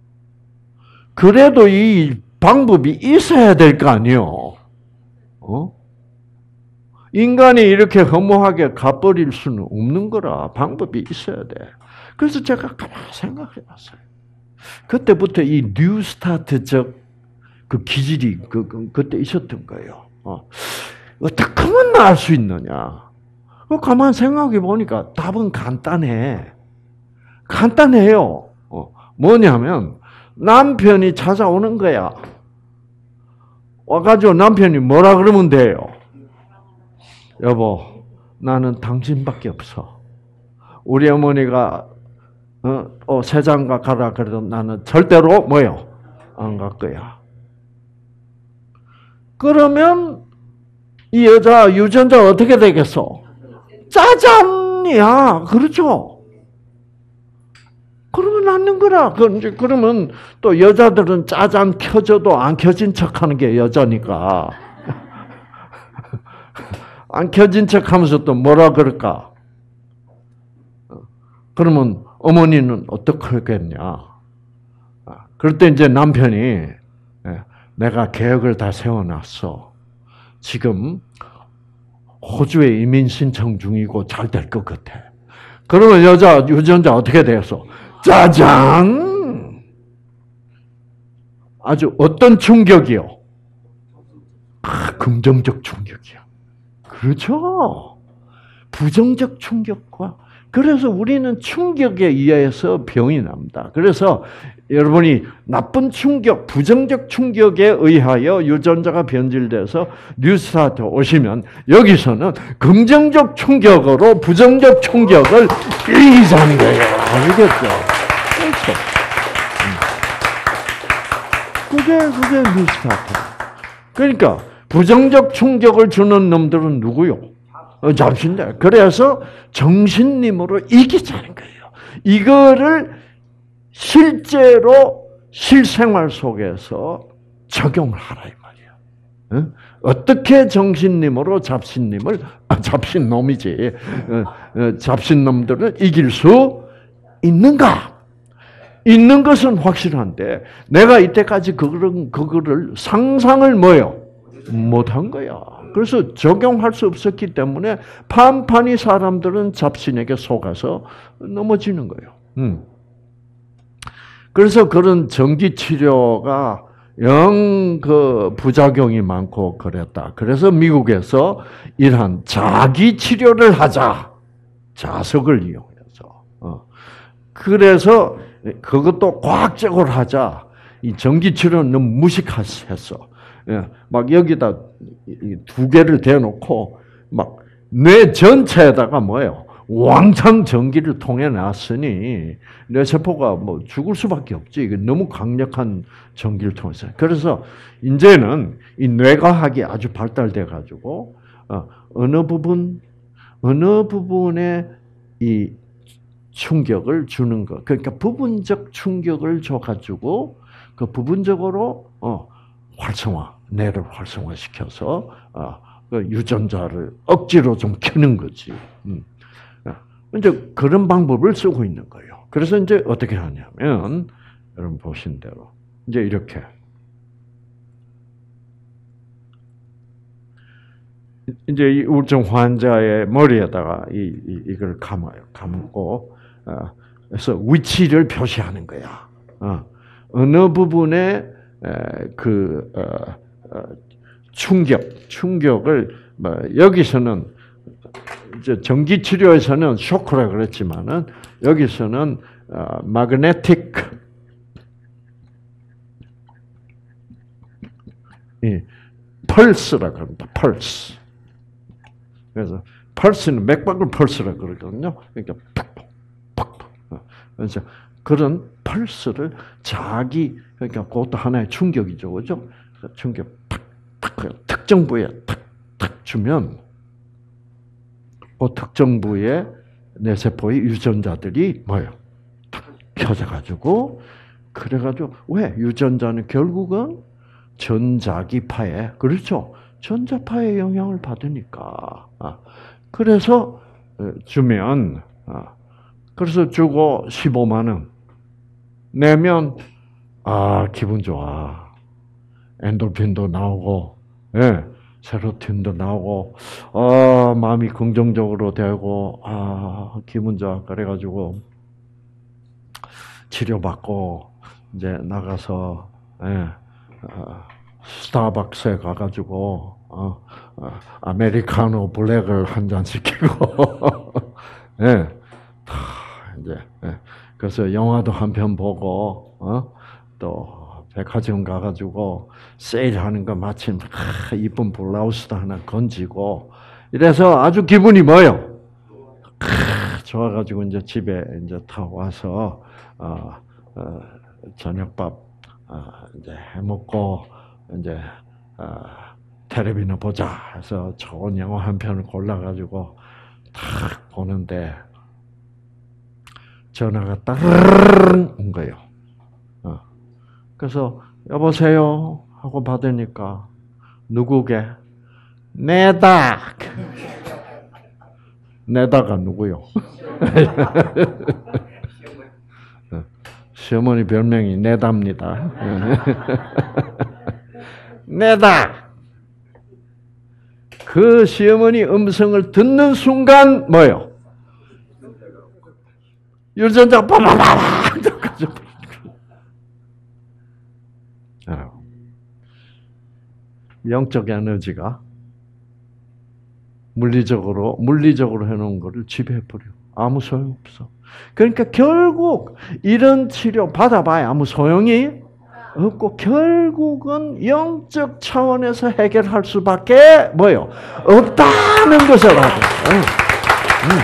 그래도 이 방법이 있어야 될 거 아니에요. 어? 인간이 이렇게 허무하게 가버릴 수는 없는 거라 방법이 있어야 돼. 그래서 제가 가만히 생각해 봤어요. 그때부터 이 뉴스타트적 그 기질이 그, 그, 그때 있었던 거예요. 어. 어떻게 하면 나을 수 있느냐? 가만 생각해 보니까 답은 간단해. 간단해요. 어. 뭐냐면 남편이 찾아오는 거야. 와가지고 남편이 뭐라 그러면 돼요? 여보, 나는 당신밖에 없어. 우리 어머니가 어, 어 세장가 가라 그래도 나는 절대로 뭐요? 안 갈 거야. 그러면 이 여자 유전자 어떻게 되겠어? 짜잔이야. 그렇죠? 그러면 낫는 거라. 그러면 또 여자들은 짜잔 켜져도 안 켜진 척하는 게 여자니까. 안 켜진 척하면서 또 뭐라 그럴까? 그러면 어머니는 어떻게 하겠냐? 그럴 때 이제 남편이 내가 계획을 다 세워놨어. 지금 호주에 이민 신청 중이고 잘 될 것 같아. 그러면 여자 유전자 어떻게 되었어? 짜잔! 아주 어떤 충격이요? 아, 긍정적 충격이야. 그렇죠? 부정적 충격과 그래서 우리는 충격에 의해서 병이 납니다. 그래서 여러분이 나쁜 충격, 부정적 충격에 의하여 유전자가 변질돼서 뉴스타트 오시면 여기서는 긍정적 충격으로 부정적 충격을 이기자는 거예요. 알겠죠? 그렇죠? 그게, 그게 뉴스타트. 그러니까 부정적 충격을 주는 놈들은 누구요? 잡신다. 그래서 정신님으로 이기자는 거예요. 이거를 실제로 실생활 속에서 적용을 하라 이 말이야. 어떻게 정신님으로 잡신님을 아, 잡신놈이지 잡신놈들을 이길 수 있는가? 있는 것은 확실한데 내가 이때까지 그거를, 그거를 상상을 뭐요? 못한 거야. 그래서 적용할 수 없었기 때문에 판판이 사람들은 잡신에게 속아서 넘어지는 거예요. 음. 그래서 그런 전기 치료가 영 그 부작용이 많고 그랬다. 그래서 미국에서 이러한 자기 치료를 하자. 자석을 이용해서. 어. 그래서 그것도 과학적으로 하자. 이 전기 치료는 너무 무식했어. 예, 막 여기다 두 개를 대놓고 막 뇌 전체에다가 뭐예요? 왕창 전기를 통해 놨으니 뇌 세포가 뭐 죽을 수밖에 없지. 이게 너무 강력한 전기를 통해서. 그래서 이제는 이 뇌과학이 아주 발달돼 가지고 어, 어느 부분 어느 부분에 이 충격을 주는 것. 그러니까 부분적 충격을 줘 가지고 그 부분적으로 어 활성화, 뇌를 활성화시켜서 어, 그 유전자를 억지로 좀 켜는 거지. 음. 이제 그런 방법을 쓰고 있는 거예요. 그래서 이제 어떻게 하냐면 여러분 보신 대로 이제 이렇게 이제 이 우울증 환자의 머리에다가 이, 이 이걸 감아요. 감고 어, 그래서 위치를 표시하는 거야. 어, 어느 부분에 그 어, 어, 충격, 충격을 뭐 여기서는 이제 전기 치료에서는 쇼크라 그랬지만은 여기서는 어, magnetic 이 펄스라 그럽니다. 펄스. 그래서 펄스는 맥박을 펄스라 그러거든요. 그러니까 팍팍팍. 그래서 그런 펄스를 자기 그러니까 그것도 하나의 충격이죠, 그죠? 충격 팍팍 특정 부위에 탁탁 주면 그 특정 부위에 뇌세포의 유전자들이 뭐예요? 탁 켜져가지고 그래가지고 왜 유전자는 결국은 전자기파에 그렇죠? 전자파의 영향을 받으니까 그래서 주면 그래서 주고 십오만 원 내면 아 기분 좋아 엔돌핀도 나오고 예. 세로토닌도 나오고, 아, 마음이 긍정적으로 되고, 아, 기분 좋아. 그래가지고, 치료받고, 이제 나가서, 예, 어, 스타벅스에 가가지고, 어, 어, 아메리카노 블랙을 한 잔 시키고, 예, 하, 이제, 예, 그래서 영화도 한 편 보고, 어, 또 백화점 가가지고 세일하는 거 마침 아, 이쁜 블라우스도 하나 건지고 이래서 아주 기분이 뭐요? 아, 좋아가지고 이제 집에 이제 타 와서 어, 어, 저녁밥 어, 이제 해 먹고 이제 어, 텔레비나 보자 해서 좋은 영화 한 편을 골라가지고 탁 보는데 전화가 따르릉 온 거예요. 어. 그래서 여보세요 하고 받으니까 누구게? 내다. 내다가 누구요? 시어머니 별명이 내답니다. 내다. 그 시어머니 음성을 듣는 순간 뭐요? 유전자가 빠바바바 영적 에너지가 물리적으로 물리적으로 해놓은 거를 지배해버려. 아무 소용 없어. 그러니까 결국 이런 치료 받아봐야 아무 소용이 없고 결국은 영적 차원에서 해결할 수밖에 뭐요? 없다는 것을 알아요. 응.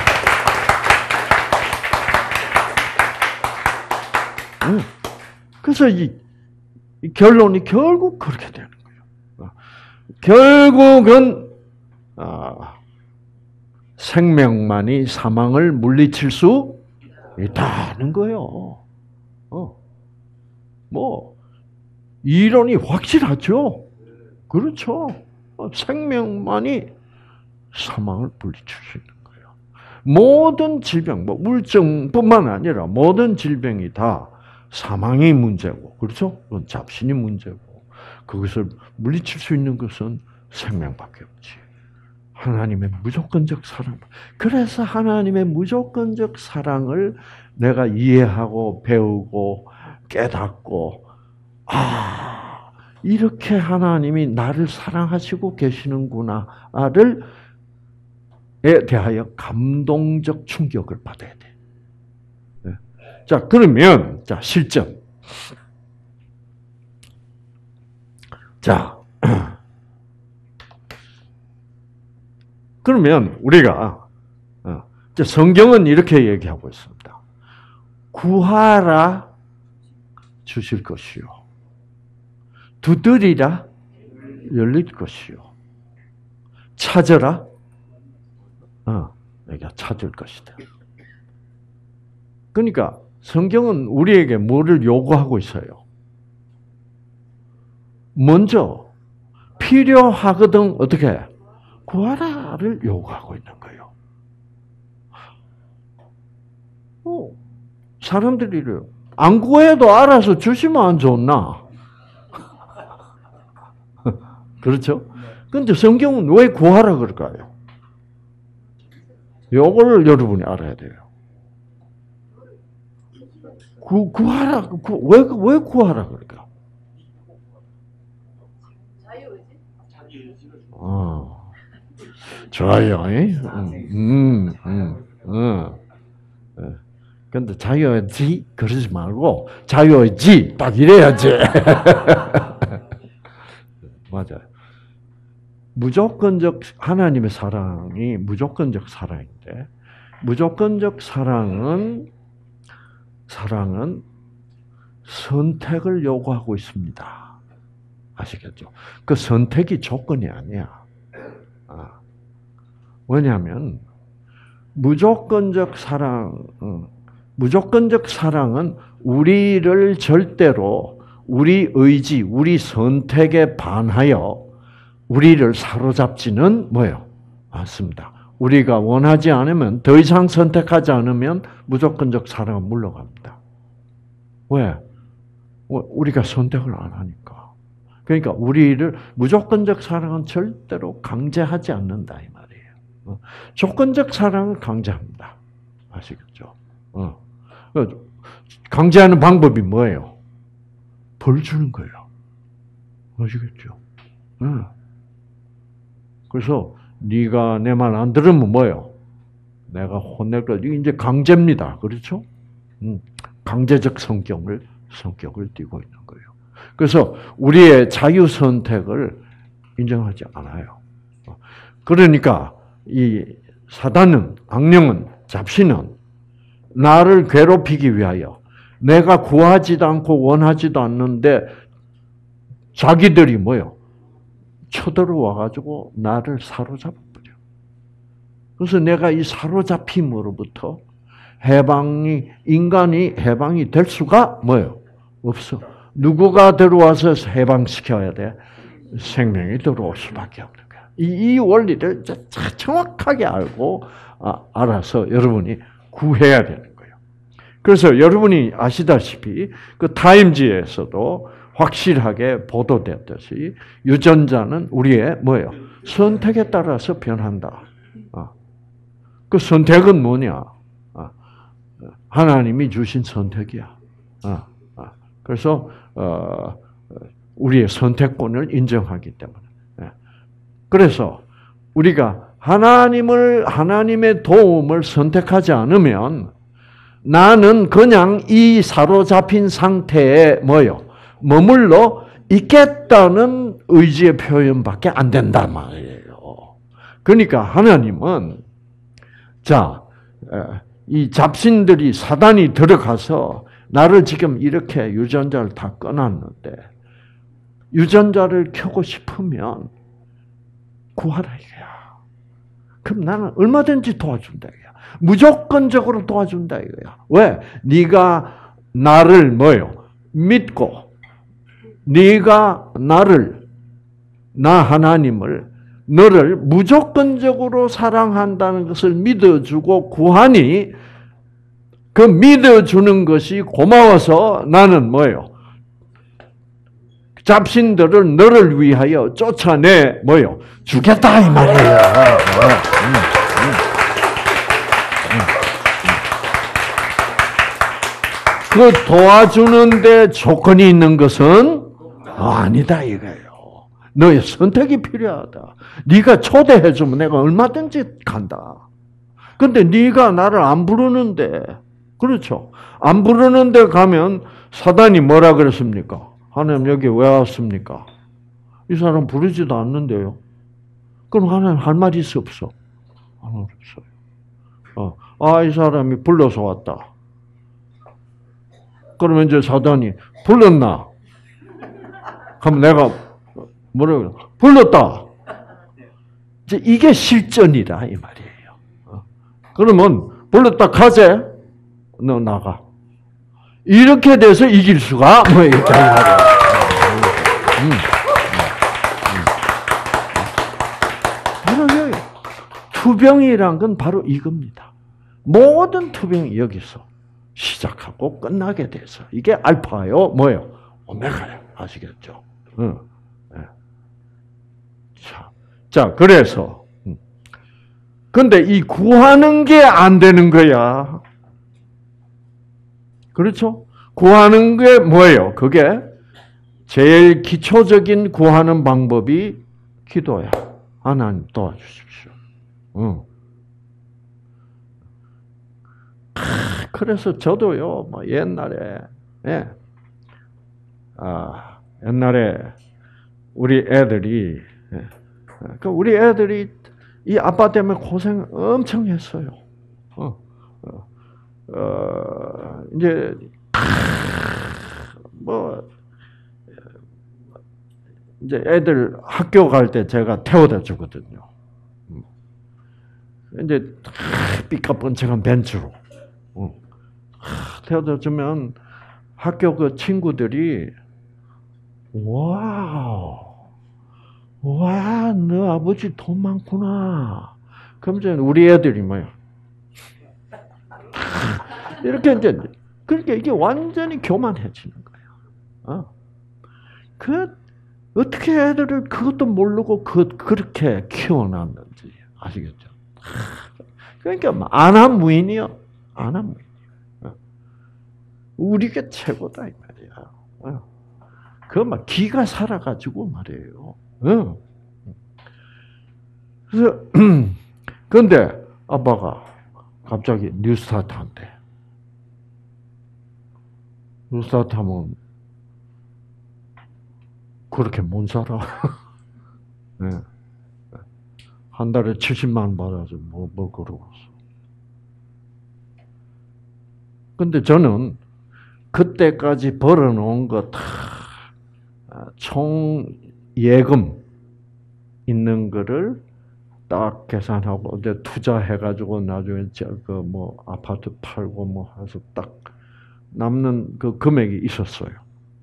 응. 응. 그래서 이, 이 결론이 결국 그렇게 되는 거예요. 결국은 아, 생명만이 사망을 물리칠 수 있다는 거예요. 어. 뭐 이론이 확실하죠. 그렇죠. 생명만이 사망을 물리칠 수 있는 거예요. 모든 질병, 뭐 우울증뿐만 아니라 모든 질병이 다 사망이 문제고, 그렇죠? 그건 잡신이 문제고, 그것을 물리칠 수 있는 것은 생명밖에 없지. 하나님의 무조건적 사랑. 그래서 하나님의 무조건적 사랑을 내가 이해하고 배우고 깨닫고, 아, 이렇게 하나님이 나를 사랑하시고 계시는구나를 에 대하여 감동적 충격을 받아야 돼. 네. 자, 그러면, 자, 실전. 자, 그러면 우리가, 어, 성경은 이렇게 얘기하고 있습니다. 구하라 주실 것이요. 두드리라 열릴 것이요. 찾으라 어, 내가 찾을 것이다. 그러니까 성경은 우리에게 뭐를 요구하고 있어요? 먼저 필요하거든 어떻게? 구하라를 요구하고 있는 거예요. 어, 사람들이 안 구해도 알아서 주시면 안 좋나? 그렇죠? 근데 성경은 왜 구하라 그럴까요? 요걸 여러분이 알아야 돼요. 구, 구하라, 구, 왜, 왜 구하라 그럴까? 어, 좋아요. 음, 음, 음. 근데 자유의지 그러지 말고 자유의지 딱 이래야지. 맞아요. 무조건적 하나님의 사랑이 무조건적 사랑인데 무조건적 사랑은 사랑은 선택을 요구하고 있습니다. 아시겠죠? 그 선택이 조건이 아니야. 아. 왜냐하면 무조건적 사랑, 무조건적 사랑은 우리를 절대로 우리 의지, 우리 선택에 반하여 우리를 사로잡지는 뭐예요? 않습니다. 우리가 원하지 않으면, 더 이상 선택하지 않으면 무조건적 사랑은 물러갑니다. 왜? 우리가 선택을 안 하니까. 그러니까 우리를 무조건적 사랑은 절대로 강제하지 않는다 이 말이에요. 조건적 사랑을 강제합니다. 아시겠죠? 강제하는 방법이 뭐예요? 벌 주는 거예요. 아시겠죠? 그래서 네가 내 말 안 들으면 뭐예요? 내가 혼낼 거야. 이게 이제 강제입니다. 그렇죠? 강제적 성경을 성격을 띠고 있는 거예요. 그래서 우리의 자유 선택을 인정하지 않아요. 그러니까 이 사단은, 악령은, 잡신은 나를 괴롭히기 위하여 내가 구하지도 않고 원하지도 않는데 자기들이 뭐요? 쳐들어와 가지고 나를 사로잡아 버려. 그래서 내가 이 사로잡힘으로부터 해방이 인간이 해방이 될 수가 뭐요? 없어. 누구가 들어와서 해방시켜야 돼? 생명이 들어올 수밖에 없는 거야. 이, 이 원리를 정확하게 알고 아, 알아서 여러분이 구해야 되는 거예요. 그래서 여러분이 아시다시피 그 타임지에서도 확실하게 보도됐듯이 유전자는 우리의 뭐예요? 선택에 따라서 변한다. 그 선택은 뭐냐? 하나님이 주신 선택이야. 그래서 우리의 선택권을 인정하기 때문에. 그래서 우리가 하나님을 하나님의 도움을 선택하지 않으면 나는 그냥 이 사로잡힌 상태에 뭐요? 머물러 있겠다는 의지의 표현밖에 안 된단 말이에요. 그러니까 하나님은 자, 이 잡신들이 사단이 들어가서 나를 지금 이렇게 유전자를 다 꺼놨는데 유전자를 켜고 싶으면 구하라 이거야. 그럼 나는 얼마든지 도와준다 이거야. 무조건적으로 도와준다 이거야. 왜? 네가 나를 뭐요? 믿고 네가 나를 나 하나님을 너를 무조건적으로 사랑한다는 것을 믿어주고 구하니 그 믿어주는 것이 고마워서 나는 뭐예요? 잡신들을 너를 위하여 쫓아내 뭐요? 주겠다 이 말이에요. 그 도와주는데 조건이 있는 것은 아니다 이거예요. 너의 선택이 필요하다. 네가 초대해 주면 내가 얼마든지 간다. 근데 네가 나를 안 부르는데, 그렇죠? 안 부르는데 가면 사단이 뭐라 그랬습니까? 하나님 여기 왜 왔습니까? 이 사람 부르지도 않는데요. 그럼 하나님 할 말이 있어 없어? 하나님 없어요. 어, 아, 이 사람이 불러서 왔다. 그러면 이제 사단이 불렀나? 그럼 내가 뭐라 그래? 불렀다. 이제 이게 실전이라 이 말이에요. 어. 그러면 불렀다 가재. 너 나가. 이렇게 돼서 이길 수가 뭐 있다 이 말이에요. 음. 바로 여기 투병이란 건 바로 이겁니다. 모든 투병이 여기서 시작하고 끝나게 돼서 이게 알파요, 뭐요, 오메가요. 아시겠죠? 응. 네. 자, 자, 그래서 근데 이 구하는 게 안 되는 거야. 그렇죠? 구하는 게 뭐예요? 그게 제일 기초적인 구하는 방법이 기도야. 하나님 도와주십시오. 응. 그래서 저도요, 뭐 옛날에, 예, 아, 옛날에 우리 애들이, 예, 그 우리 애들이 이 아빠 때문에 고생 엄청 했어요. 어, 어, 어 이제 뭐 이제 애들 학교 갈 때 제가 태워다 주거든요. 이제 삐까뻔쩍한 벤츠로 태워다 주면 학교 그 친구들이 와우, 와, 너 아버지 돈 많구나. 그럼 이제 우리 애들이 뭐야? 이렇게 이제 그러니까 이게 완전히 교만해지는 거예요. 어? 그 어떻게 애들을 그것도 모르고 그 그렇게 키워놨는지 아시겠죠? 그러니까 안하무인이요, 안하무인. 우리가 최고다 이 말이야. 그 막 기가 살아가지고 말이에요. 그래서 근데 아빠가 갑자기 뉴스타트 한대. 뉴스타트 하면 그렇게 못 살아. 네. 한 달에 칠십만 원 받아서 뭐, 뭐 그러고 있어. 근데 저는 그때까지 벌어놓은 거 다 총 예금 있는 거를 딱 계산하고 이제 투자해가지고 나중에 그 뭐 아파트 팔고 뭐 해서 딱 남는 그 금액이 있었어요.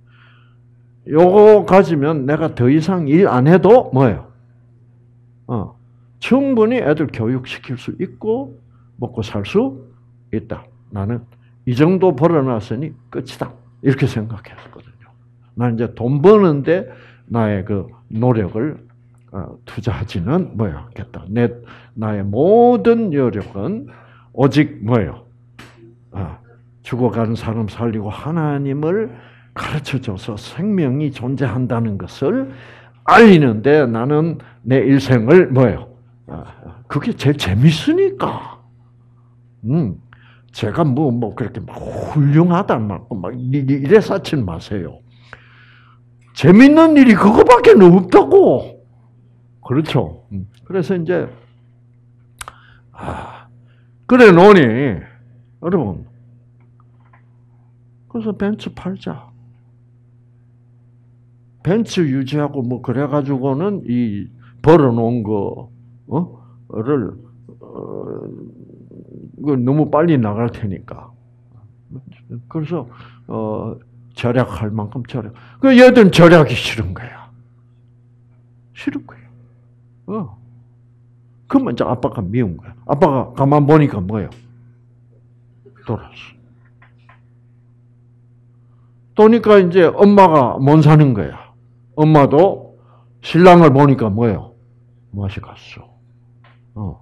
요거 가지면 내가 더 이상 일 안 해도 뭐예요? 어, 충분히 애들 교육시킬 수 있고 먹고 살 수 있다. 나는 이 정도 벌어놨으니 끝이다. 이렇게 생각했거든요. 나는 이제 돈 버는데 나의 그 노력을 투자하지는 뭐야겠다. 내 나의 모든 여력은 오직 뭐예요? 아, 죽어가는 사람 살리고 하나님을 가르쳐줘서 생명이 존재한다는 것을 알리는데 나는 내 일생을 뭐예요? 아, 그게 제일 재밌으니까. 음, 제가 뭐, 뭐, 그렇게 막 훌륭하다, 막, 막, 이래 쌓지 마세요. 재밌는 일이 그거밖에 없다고. 그렇죠. 그래서 이제, 아, 그래 놓으니, 여러분, 그래서 벤츠 팔자. 벤츠 유지하고 뭐, 그래가지고는 이 벌어놓은 거, 어,를, 어, 너무 빨리 나갈 테니까. 그래서, 어, 절약할 만큼 절약. 그 얘들은 절약이 싫은 거야. 싫은 거야. 어. 그러면 이제 아빠가 미운 거야. 아빠가 가만 보니까 뭐예요? 돌았어. 그러니까 이제 엄마가 못 사는 거야. 엄마도 신랑을 보니까 뭐예요? 맛이 갔어. 어.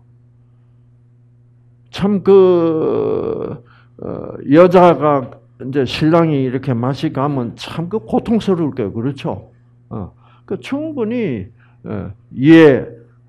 참, 그, 어, 여자가, 이제 신랑이 이렇게 맛이 가면 참 그 고통스러울 거예요. 그렇죠? 어. 그 충분히, 어, 이해해야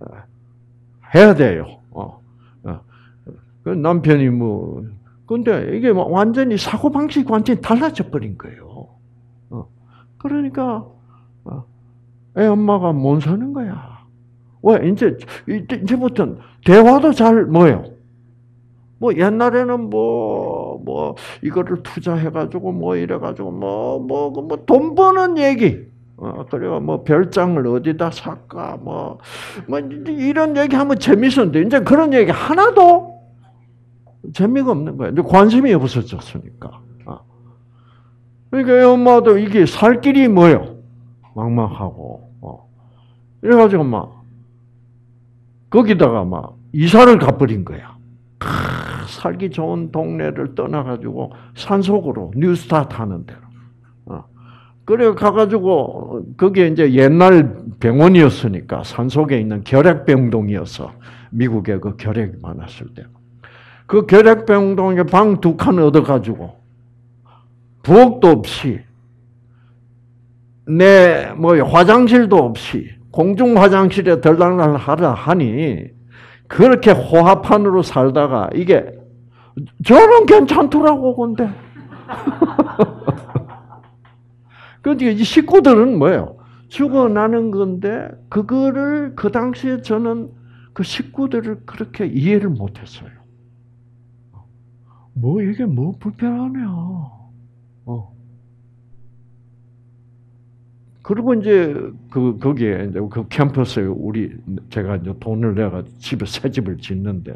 돼요. 어. 어. 그 남편이 뭐, 근데 이게 완전히 사고방식이 완전히 달라져 버린 거예요. 어. 그러니까, 어, 애 엄마가 못 사는 거야. 왜? 이제, 이제부터 대화도 잘, 뭐예요? 뭐, 옛날에는 뭐, 뭐, 이거를 투자해가지고, 뭐, 이래가지고, 뭐, 뭐, 뭐, 돈 버는 얘기. 어, 그리고 뭐, 별장을 어디다 살까, 뭐, 뭐, 이런 얘기 하면 재밌었는데, 이제 그런 얘기 하나도 재미가 없는 거야. 이제 관심이 없어졌으니까. 어. 그러니까 엄마도 이게 살 길이 뭐예요? 막막하고, 어. 이래가지고 막, 거기다가 막, 이사를 가버린 거야. 살기 좋은 동네를 떠나가지고 산속으로 뉴스타트 하는 데로. 어. 그래 가가지고 그게 이제 옛날 병원이었으니까 산속에 있는 결핵병동이어서 미국에 그 결핵이 많았을 때. 그 결핵병동에 방 두 칸 얻어가지고 부엌도 없이 내 뭐 화장실도 없이 공중 화장실에 들락날 하라 하니 그렇게 호화판으로 살다가 이게 저는 괜찮더라고 근데. 그런데 이 식구들은 뭐예요? 죽어나는 건데 그거를 그 당시에 저는 그 식구들을 그렇게 이해를 못했어요. 뭐 이게 뭐 불편하네요. 어. 그리고 이제 그 거기에 이제 그 캠퍼스에 우리 제가 이제 돈을 내가 집에 새 집을 짓는데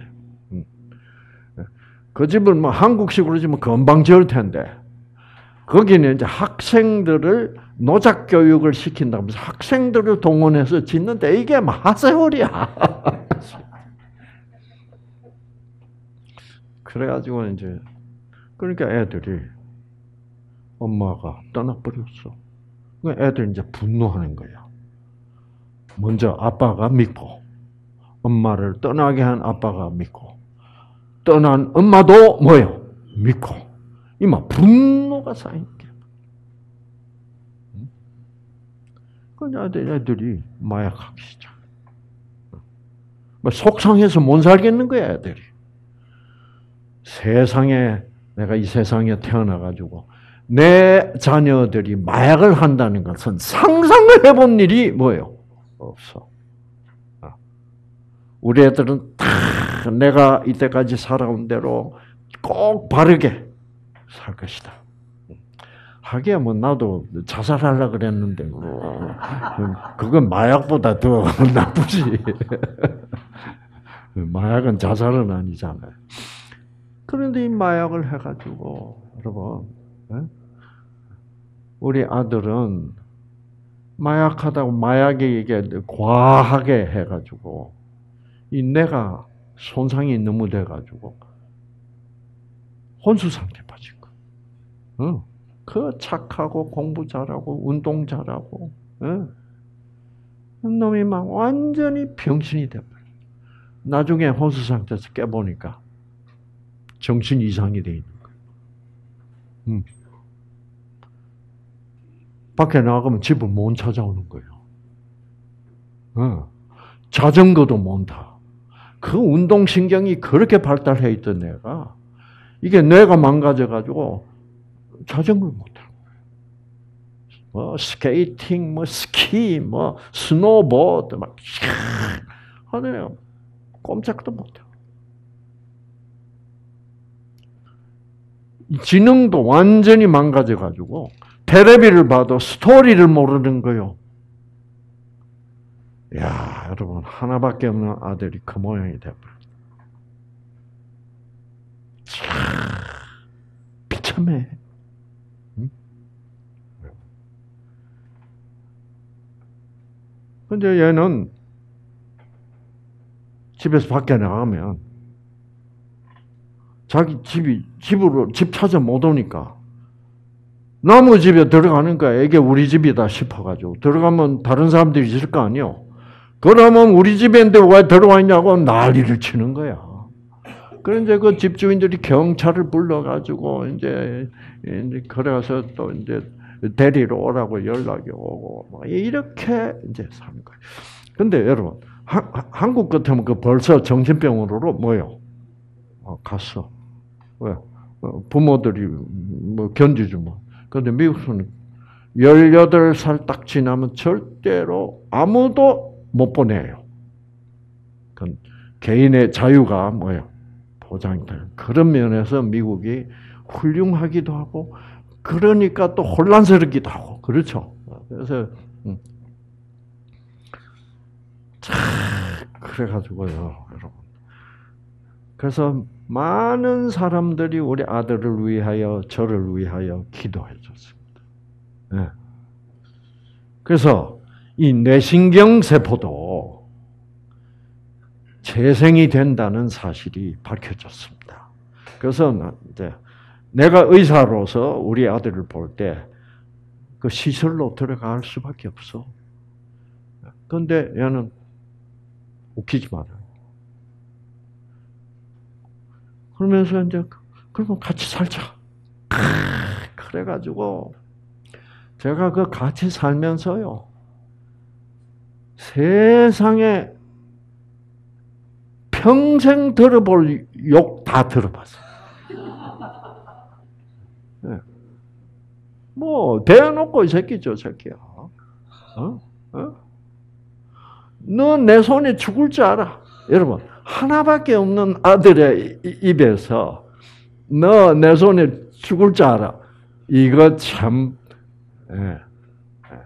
그 집을 뭐 한국식으로 지면 금방 지을 텐데 거기는 이제 학생들을 노작 교육을 시킨다면서 학생들을 동원해서 짓는데 이게 뭐 하세월이야. 그래가지고 이제 그러니까 애들이 엄마가 떠나버렸어. 애들이 이제 분노하는 거야. 먼저 아빠가 믿고 엄마를 떠나게 한 아빠가 믿고 떠난 엄마도 뭐예요? 믿고 이마 분노가 쌓인 게. 그래서 애들이 마약하기 시작. 속상해서 못 살겠는 거야 애들이. 세상에 내가 이 세상에 태어나가지고 내 자녀들이 마약을 한다는 것은 상상을 해본 일이 뭐예요? 없어. 우리 애들은 다 내가 이때까지 살아온 대로 꼭 바르게 살 것이다. 하기야 뭐 나도 자살하려고 그랬는데 뭐 그건 마약보다 더 나쁘지. 마약은 자살은 아니잖아요. 그런데 이 마약을 해가지고 여러분, 우리 아들은 마약하다고 마약에 이게 과하게 해가지고 이 뇌가 손상이 너무 돼가지고 혼수 상태 빠진 거. 응. 그 착하고 공부 잘하고 운동 잘하고, 응. 놈이 막 완전히 병신이 돼버려. 나중에 혼수 상태에서 깨보니까 정신 이상이 돼 있는 거예요. 응. 밖에 나가면 집을 못 찾아오는 거예요. 응. 자전거도 못 타. 그 운동신경이 그렇게 발달해 있던 애가 이게 뇌가 망가져가지고 자전거를 못 타는 거예요. 뭐 스케이팅, 뭐 스키, 뭐 스노보드 막 하는 애가 꼼짝도 못 해요. 지능도 완전히 망가져가지고 텔레비를 봐도 스토리를 모르는 거예요. 야, 여러분 하나밖에 없는 아들이 그 모양이 돼버렸어요. 참 비참해. 응? 근데 얘는 집에서 밖에 나가면 자기 집이 집으로 집 찾아 못 오니까 남의 집에 들어가는 거야. 이게 우리 집이다 싶어가지고 들어가면 다른 사람들이 있을 거 아니요. 그러면 우리 집인데 왜 들어와 있냐고 난리를 치는 거야. 그런데 그 집주인들이 경찰을 불러가지고 이제 이제 그래서 또 이제 데리러 오라고 연락이 오고 이렇게 이제 사는 거예요. 근데 여러분 하, 한국 같으면 그 벌써 정신병원으로 뭐요? 어, 갔어. 왜? 어, 부모들이 뭐 견디죠 뭐. 그런데 미국에서는 열여덟 살 딱 지나면 절대로 아무도 못 보내요. 그건 개인의 자유가 뭐예요? 보장돼요. 그런 면에서 미국이 훌륭하기도 하고, 그러니까 또 혼란스럽기도 하고, 그렇죠. 그래서, 음. 참, 그래가지고요, 여러분. 그래서 많은 사람들이 우리 아들을 위하여, 저를 위하여 기도해 줬습니다. 네. 그래서 이 뇌신경 세포도 재생이 된다는 사실이 밝혀졌습니다. 그래서 이제 내가 의사로서 우리 아들을 볼 때 그 시설로 들어갈 수밖에 없어. 그런데 얘는 웃기지 말아요. 그러면서 이제 그러면 같이 살자. 그래가지고 제가 그 같이 살면서요. 세상에 평생 들어볼 욕 다 들어봤어요. 네. 뭐 대놓고 이 새끼 저 새끼야. 어? 어? 너 내 손에 죽을 줄 알아. 여러분 하나밖에 없는 아들의 입에서 너 내 손에 죽을 줄 알아. 이거 참 예. 예.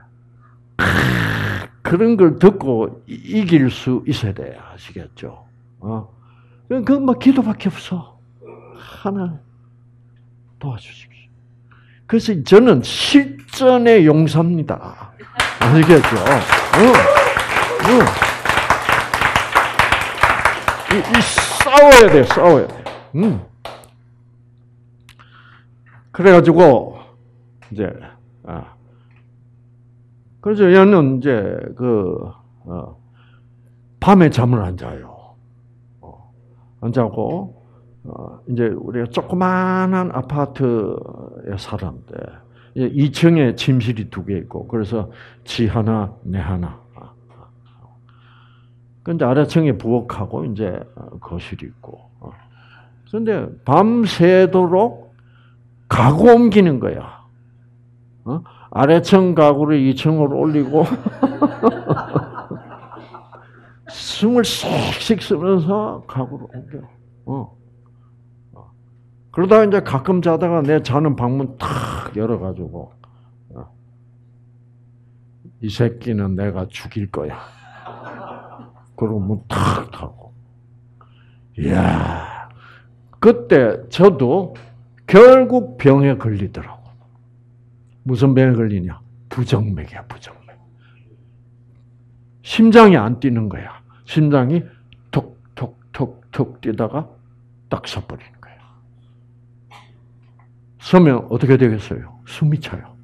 그런 걸 듣고 이길 수 있어야 돼. 아시겠죠? 어? 그건 뭐 기도밖에 없어. 하나 도와주십시오. 그래서 저는 실전의 용사입니다. 아시겠죠? 어. 어. 이, 이 싸워야 돼, 싸워야 돼. 음. 그래가지고 이제 아. 그래서 얘는 이제 그 어, 밤에 잠을 안 자요. 어, 안 자고 어, 이제 우리가 조그마한 아파트에 살았는데 이 층에 침실이 두 개 있고 그래서 지 하나, 내 하나. 근데 아래층에 부엌하고 이제 거실이 있고. 그런데 밤새도록 가구 옮기는 거야. 어? 아래층 가구를 이 층으로 올리고 숨을 씩씩 쓰면서 가구를 옮겨. 어. 그러다가 이제 가끔 자다가 내 자는 방문 탁 열어가지고, 어. 이 새끼는 내가 죽일 거야. 그러고 문 탁 닫고. 이야, 그때 저도 결국 병에 걸리더라고. 무슨 병에 걸리냐? 부정맥이야, 부정맥. 심장이 안 뛰는 거야. 심장이 톡톡톡톡 뛰다가 딱 서버리는 거야. 서면 어떻게 되겠어요? 숨이 차요.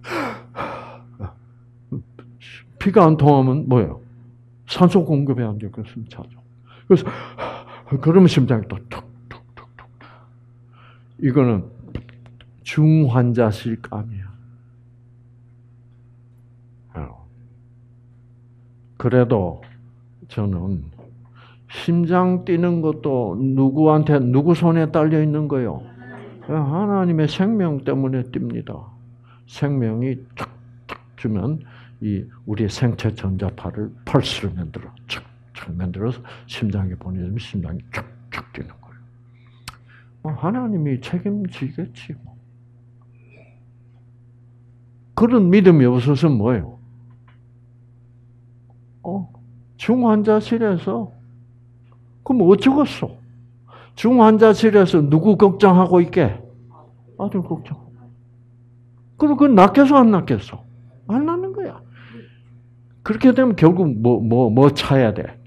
피가 안 통하면 뭐예요? 산소 공급이 안 되니까 숨이 차죠. 그래서 그러면 심장이 또 톡톡톡톡. 이거는 중환자실감이야. 그래도 저는 심장 뛰는 것도 누구한테, 누구 손에 딸려 있는 거예요? 하나님의 생명 때문에 뜁니다. 생명이 탁탁 주면 이 우리의 생체 전자파를 펄스를 만들어, 촥촥 만들어서 심장에 보내주면 심장이 촥촥 뛰는 거예요. 하나님이 책임지겠지. 그런 믿음이 없어서 뭐예요? 어, 중환자실에서, 그럼 어쩌겠어? 중환자실에서 누구 걱정하고 있게? 아들 걱정. 그럼 그건 낫겠어, 안 낫겠어? 안 낫는 거야. 그렇게 되면 결국 뭐, 뭐, 뭐 차야 돼?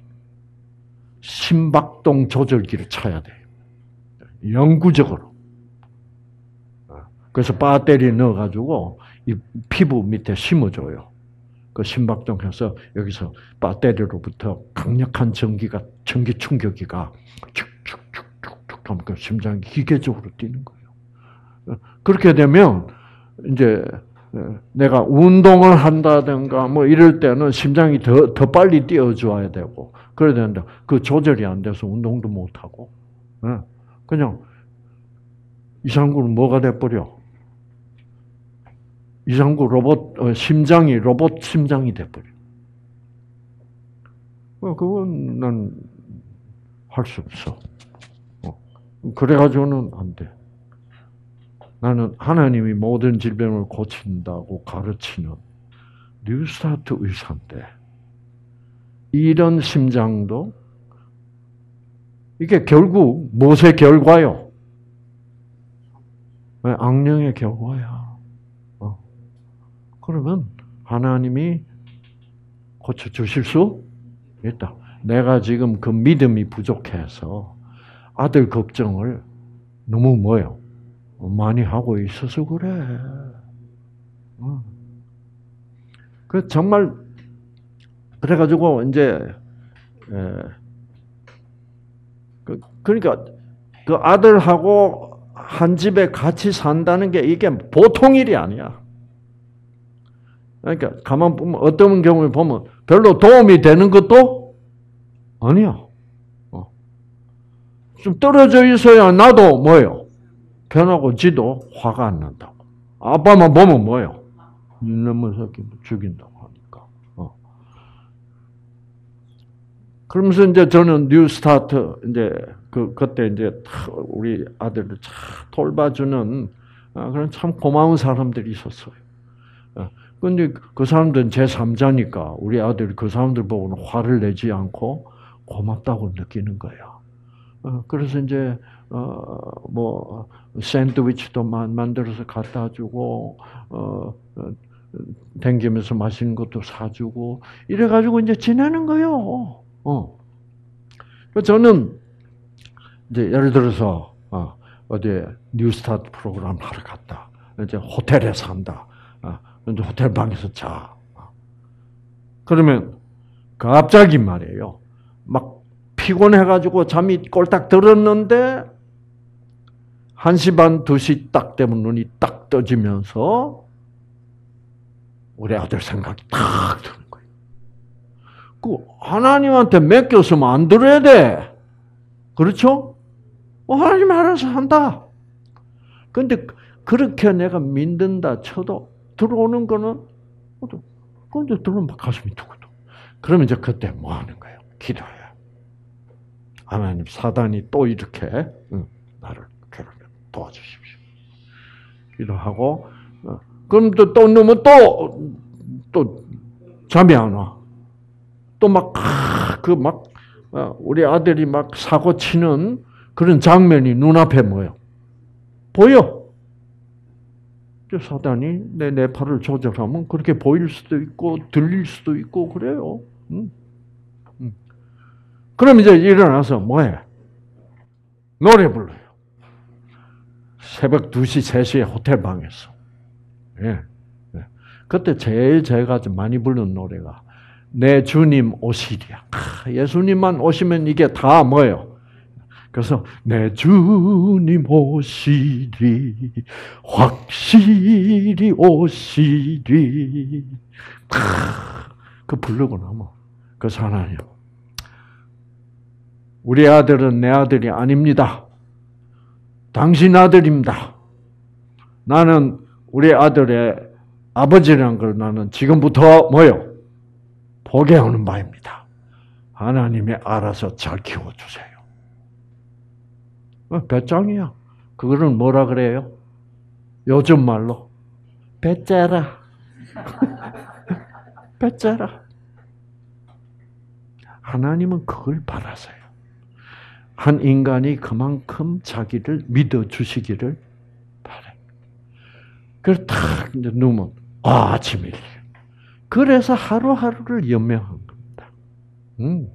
심박동 조절기를 차야 돼. 영구적으로. 그래서 배터리 넣어가지고 이 피부 밑에 심어줘요. 그 심박동해서 여기서 배터리로부터 강력한 전기가, 전기 충격기가 축축축축축 하면 그 심장이 기계적으로 뛰는 거예요. 그렇게 되면 이제 내가 운동을 한다든가 뭐 이럴 때는 심장이 더, 더 빨리 뛰어줘야 되고 그래야 되는데 그 조절이 안 돼서 운동도 못 하고 그냥 이상구는 뭐가 돼버려? 이상구 로봇, 어, 심장이 로봇 심장이 돼버려. 어, 그건 난 할 수 없어. 어, 그래가지고는 안 돼. 나는 하나님이 모든 질병을 고친다고 가르치는 뉴스타트 의사인데, 이런 심장도, 이게 결국 무엇의 결과요? 악령의 결과야. 그러면 하나님이 고쳐주실 수 있다. 내가 지금 그 믿음이 부족해서 아들 걱정을 너무 뭐요? 많이 하고 있어서 그래. 그 정말 그래가지고 이제 그러니까 그 아들하고 한 집에 같이 산다는 게 이게 보통 일이 아니야. 그러니까 가만 보면 어떤 경우에 보면 별로 도움이 되는 것도 아니야. 어. 좀 떨어져 있어야 나도 뭐예요? 편하고 지도 화가 안 난다고. 아빠만 보면 뭐예요? 이놈의 새끼 죽인다고 하니까. 어. 그러면서 이제 저는 뉴 스타트 이제 그 그때 이제 우리 아들을 참 돌봐주는 그런 참 고마운 사람들이 있었어요. 근데 그 사람들은 제삼자니까 우리 아들이 그 사람들 보고는 화를 내지 않고 고맙다고 느끼는 거야. 그래서 이제 뭐 샌드위치도 만들어서 갖다 주고 댕기면서 맛있는 것도 사주고 이래가지고 이제 지내는 거요. 어. 저는 이제 예를 들어서 어디 뉴스타트 프로그램 하러 갔다. 이제 호텔에 산다. 이제 호텔 방에서 자. 그러면 갑자기 말이에요. 막 피곤해가지고 잠이 꼴딱 들었는데 한 시 반, 두 시 딱 되면 눈이 딱 떠지면서 우리 아들 생각이 딱 드는 거예요. 그 하나님한테 맡겼으면 안 들어야 돼. 그렇죠? 하나님 알아서 한다. 근데 그렇게 내가 믿는다 쳐도 들어오는 거는 근데 들어오면 가슴이 두근두근. 그러면 이제 그때 뭐 하는 거예요? 기도해요. 하나님, 사단이 또 이렇게 나를 괴롭혀 도와주십시오. 기도하고 그럼 또 또 넣으면 또 또 잠이 안 와. 또 막 그 막 우리 아들이 막 사고 치는 그런 장면이 눈앞에 뭐요? 보여. 사단이 내 뇌파를 조절하면 그렇게 보일 수도 있고 들릴 수도 있고 그래요. 음. 음. 그럼 이제 일어나서 뭐해? 노래 불러요. 새벽 두 시, 세 시에 호텔 방에서. 예. 예. 그때 제일 제가 좀 많이 부르는 노래가 내 주님 오시리야. 아, 예수님만 오시면 이게 다 뭐예요? 그래서 내 주님 오시리 확실히 오시리 그 부르고 나면 그래서 하나님 우리 아들은 내 아들이 아닙니다. 당신 아들입니다. 나는 우리 아들의 아버지라는 걸 나는 지금부터 뭐요? 포기하는 바입니다. 하나님이 알아서 잘 키워주세요. 배짱이야. 그거는 뭐라 그래요? 요즘 말로 배째라. 배째라. 하나님은 그걸 바라세요. 한 인간이 그만큼 자기를 믿어주시기를 바래. 그걸 탁 누우면 아, 아침이. 그래서 하루하루를 연명한 겁니다. 음.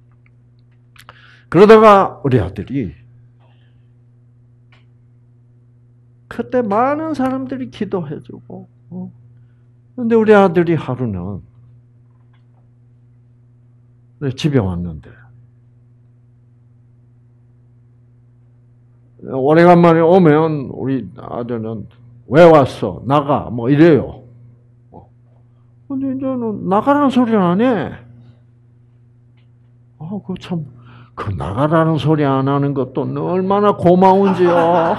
그러다가 우리 아들이 그때 많은 사람들이 기도해주고, 어. 근데 우리 아들이 하루는 집에 왔는데, 오래간만에 오면 우리 아들은 왜 왔어? 나가. 뭐 이래요. 근데 이제는 나가라는 소리를 안 해. 아, 그 참, 그 나가라는 소리 안 하는 것도 얼마나 고마운지요.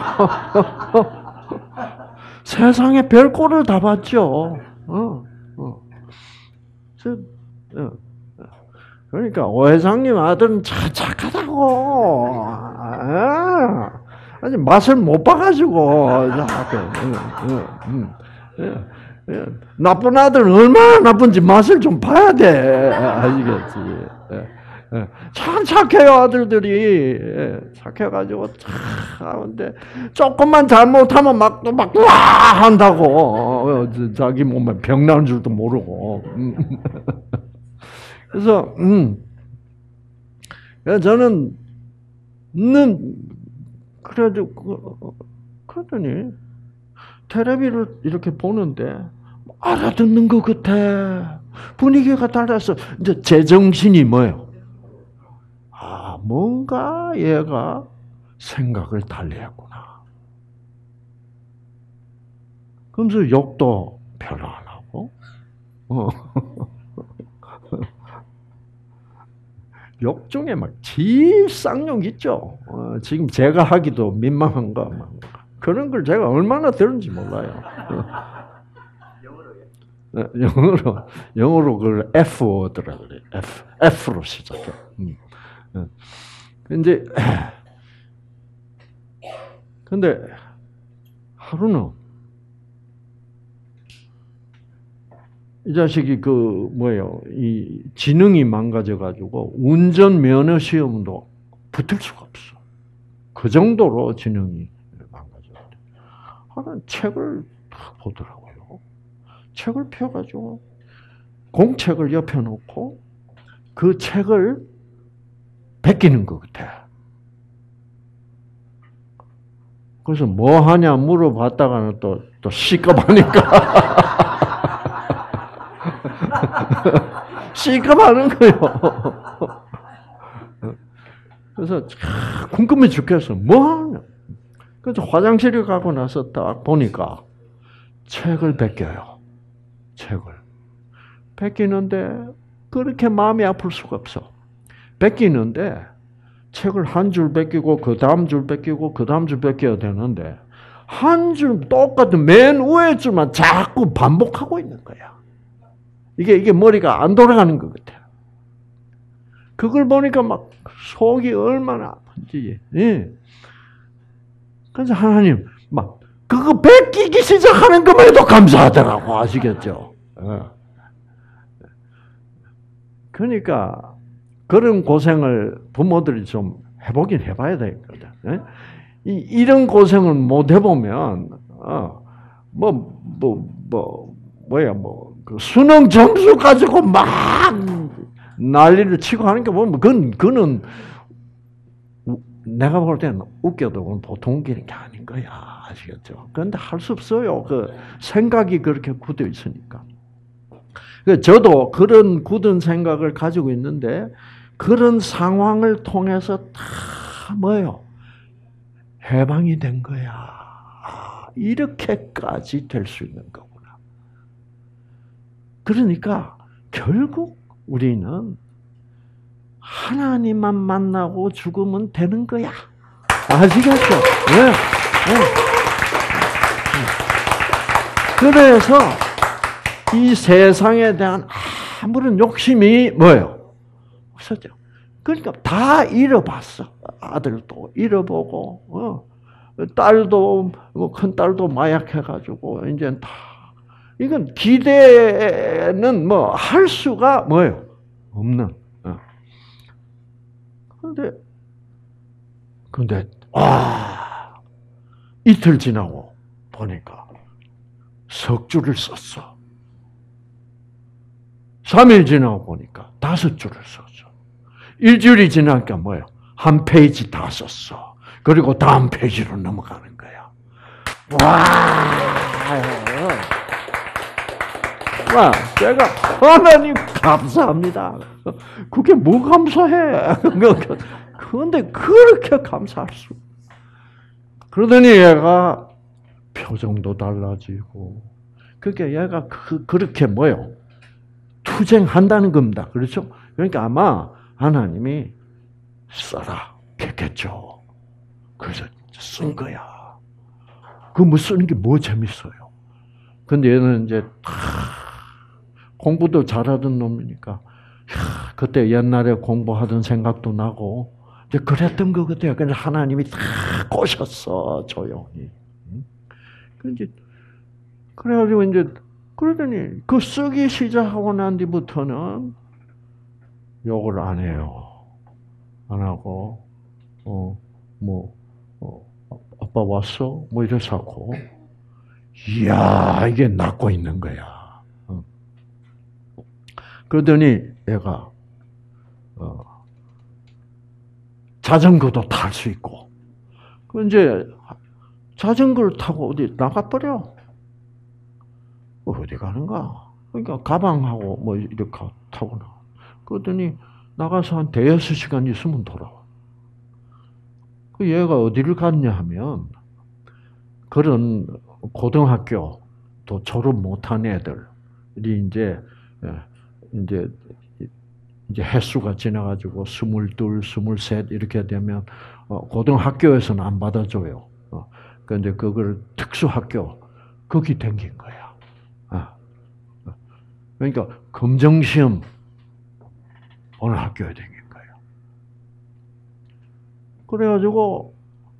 세상에 별꼴을 다 봤죠. 어, 어. 그러니까 오 회장님 아들은 참 착하다고. 아, 아니 맛을 못 봐가지고. 나쁜 아들은 얼마나 나쁜지 맛을 좀 봐야 돼. 아시겠지? 참 착해요, 아들들이. 착해가지고, 참, 근데, 조금만 잘못하면 막, 또 막, 와! 한다고. 자기 몸에 병 나는 줄도 모르고. 그래서, 음. 저는, 는, 그래도, 그러더니, 텔레비를 이렇게 보는데, 알아듣는 것 같아. 분위기가 달라서, 이제 제정신이 뭐예요? 아, 뭔가 얘가 생각을 달리했구나. 그러면서 욕도 별로 안 하고, 어. 욕 중에 막 제일 쌍욕 있죠. 어, 지금 제가 하기도 민망한 거, 막 그런 걸 제가 얼마나 들은지 몰라요. 영어로 영어로 그걸 F 워드라 그래. F F로 시작해. 음. 근데 근데 하루는 이 자식이 그 뭐예요? 이 지능이 망가져 가지고 운전 면허 시험도 붙을 수가 없어. 그 정도로 지능이 망가졌대. 하는 책을 보더라고요. 책을 펴가지고 공책을 옆에 놓고 그 책을 베끼는 것 같아. 그래서 뭐 하냐 물어봤다가는 또, 또 시급하니까. 시급하는 거요. 그래서 궁금해 죽겠어. 뭐 하냐. 그래서 화장실에 가고 나서 딱 보니까 책을 베껴요. 책을. 베끼는데 그렇게 마음이 아플 수가 없어. 베끼는데 책을 한 줄 베끼고 그 다음 줄 베끼고 그 다음 줄 베껴야 되는데 한 줄 똑같은 맨 위에 줄만 자꾸 반복하고 있는 거야. 이게 이게 머리가 안 돌아가는 것 같아. 그걸 보니까 막 속이 얼마나 아픈지. 예. 그래서 하나님 막 그거 베끼기 시작하는 것만 해도 감사하더라고. 아시겠죠? 예. 그러니까 그런 고생을 부모들이 좀 해보긴 해봐야 되거든. 예? 이, 이런 고생을 못 해보면, 어, 뭐, 뭐, 뭐, 뭐야, 뭐, 그 수능 점수 가지고 막 난리를 치고 하는 게 보면, 그건, 그는 내가 볼 때는 웃겨도 그건 보통 게 아닌 거야. 아시겠죠? 그런데 할 수 없어요. 그 생각이 그렇게 굳어 있으니까. 저도 그런 굳은 생각을 가지고 있는데, 그런 상황을 통해서 다 뭐예요? 해방이 된 거야. 아, 이렇게까지 될 수 있는 거구나. 그러니까 결국 우리는 하나님만 만나고 죽으면 되는 거야. 아시겠죠? 네. 네. 그래서 이 세상에 대한 아무런 욕심이 뭐예요? 없었죠. 그러니까 다 잃어봤어. 아들도 잃어보고, 어. 딸도, 뭐, 큰 딸도 마약해가지고, 이제 다. 이건 기대는 뭐, 할 수가 뭐예요? 없는. 어. 근데, 근데, 와, 이틀 지나고 보니까 석 줄을 썼어. 삼 일 지나고 보니까 다섯 줄을 썼어. 일주일이 지나니까 뭐예요? 한 페이지 다 썼어. 그리고 다음 페이지로 넘어가는 거야. 와! 와, 제가 하나님 감사합니다. 그게 뭐 감사해? 그런데 그렇게 감사할 수. 그러더니 얘가 표정도 달라지고, 그러니까 얘가 그, 그렇게 뭐요? 투쟁한다는 겁니다. 그렇죠? 그러니까 아마 하나님이 써라 했겠죠. 그래서 쓴 거야. 그 뭐 쓰는 게 뭐 재밌어요. 근데 얘는 이제 다 공부도 잘하던 놈이니까 야, 그때 옛날에 공부하던 생각도 나고 이제 그랬던 것 같아요. 그래서 하나님이 다 꼬셨어 조용히. 그런지 그래가지고 이제 그러더니 그 쓰기 시작하고 난 뒤부터는 욕을 안 해요. 안 하고 어 뭐 어, 아빠 왔어? 뭐 이래서 하고 이야 이게 낫고 있는 거야. 어. 그러더니 얘가 어, 자전거도 탈 수 있고 그 이제 자전거를 타고 어디 나가버려. 어디 가는가? 그러니까 가방하고 뭐 이렇게 타고 나. 그러더니 나가서 한 대여섯 시간 있으면 돌아와. 그 얘가 어디를 갔냐 하면 그런 고등학교 또 졸업 못한 애들이 이제 이제 이제 횟수가 지나가지고 스물둘, 스물셋 이렇게 되면 고등학교에서는 안 받아줘요. 그런데 그걸 특수학교 거기 댕긴 거야. 그러니까 검정시험 어느 학교에 댕긴 거예요. 그래가지고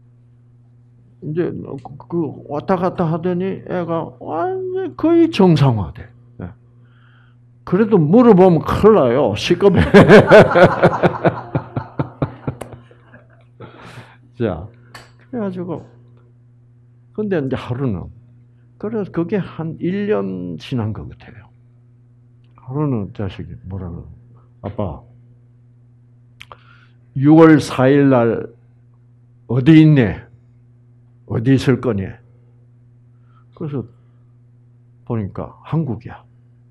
이제 그 왔다 갔다 하더니 애가 완전 거의 정상화돼. 그래도 물어보면 큰일 나요. 시급해. 자, 그래가지고 근데 이제 하루는 그래서 그게 한 일 년 지난 것 같아요. 하루는 자식이 뭐라고 아빠 유월 사일 날 어디 있네? 어디 있을 거니? 그래서 보니까 한국이야.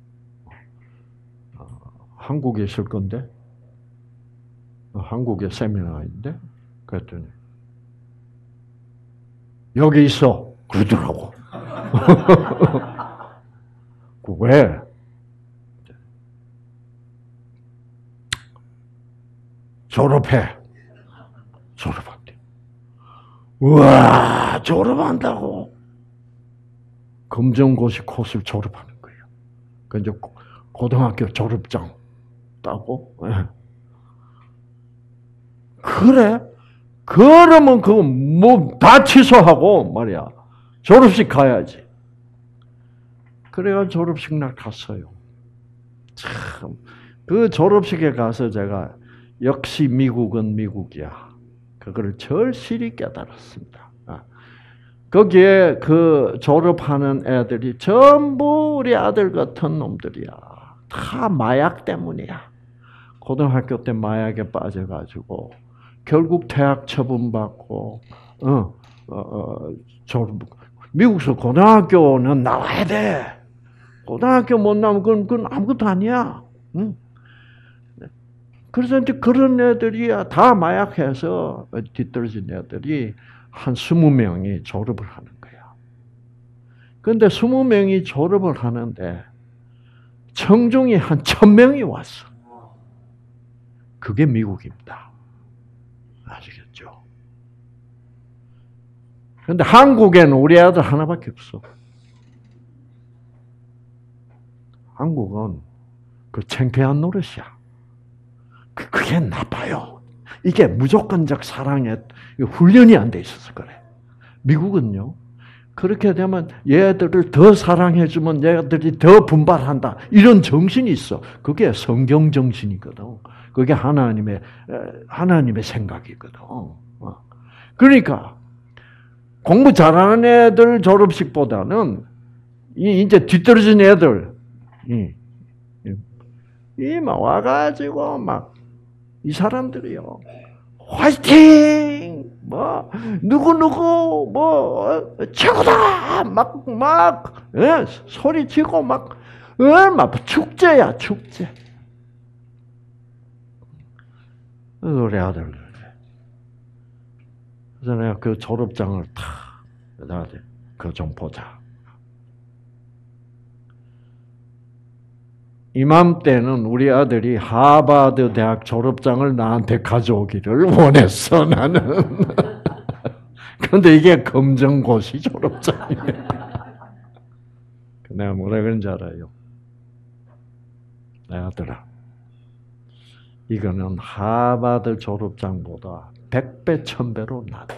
어, 한국에 있을 건데 어, 한국에 세미나가 있는데 그랬더니 여기 있어 그러더라고. 왜? 졸업해. 졸업한대. 우와, 야, 졸업한다고. 검정고시 코스를 졸업하는 거예요. 그 이제 고등학교 졸업장 따고. 그래? 그러면 그거 뭐 다 취소하고 말이야. 졸업식 가야지. 그래가 졸업식 날 갔어요. 참, 그 졸업식에 가서 제가 역시 미국은 미국이야. 그거를 절실히 깨달았습니다. 거기에 그 졸업하는 애들이 전부 우리 아들 같은 놈들이야. 다 마약 때문이야. 고등학교 때 마약에 빠져가지고 결국 퇴학 처분받고 어, 어, 어, 졸업. 미국에서 고등학교는 나와야 돼. 고등학교 못 나오면 그건, 그건 아무것도 아니야. 응? 그래서 이제 그런 애들이 다 마약해서 뒤떨어진 애들이 한 스무 명이 졸업을 하는 거야. 그런데 스무 명이 졸업을 하는데 청중이 한 천 명이 왔어. 그게 미국입니다. 아시겠죠? 그런데 한국에는 우리 아들 하나밖에 없어. 한국은 그 창피한 노릇이야. 그게 나빠요. 이게 무조건적 사랑의 훈련이 안 돼 있어서 그래. 미국은요. 그렇게 되면 얘들을 더 사랑해주면 얘들이 더 분발한다. 이런 정신이 있어. 그게 성경 정신이거든. 그게 하나님의 하나님의 생각이거든. 그러니까 공부 잘하는 애들 졸업식보다는 이제 뒤떨어진 애들 이막 와가지고 막 이 사람들이요. 화이팅! 뭐, 누구누구, 뭐, 최고다! 막, 막, 예, 소리치고 막, 얼마, 축제야, 축제. 우리 아들. 그래서 내가 그 졸업장을 탁, 나한테, 그거 좀 보자. 이맘때는 우리 아들이 하버드 대학 졸업장을 나한테 가져오기를 원했어, 나는. 근데 이게 검정고시 졸업장이야. 내가 뭐라 그런지 알아요? 내 아들아, 이거는 하버드 졸업장보다 백 배, 천 배로 낫다.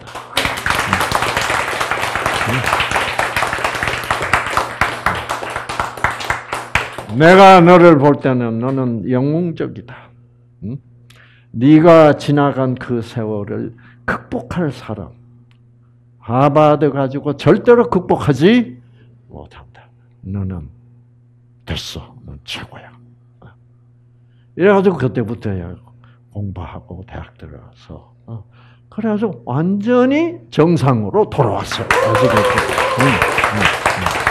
내가 너를 볼 때는 너는 영웅적이다. 응? 네가 지나간 그 세월을 극복할 사람. 하버드 가지고 절대로 극복하지 못한다. 너는 됐어. 넌 최고야. 이래가지고 그때부터 공부하고 대학 들어가서 그래가지고 완전히 정상으로 돌아왔어요. 응, 응, 응.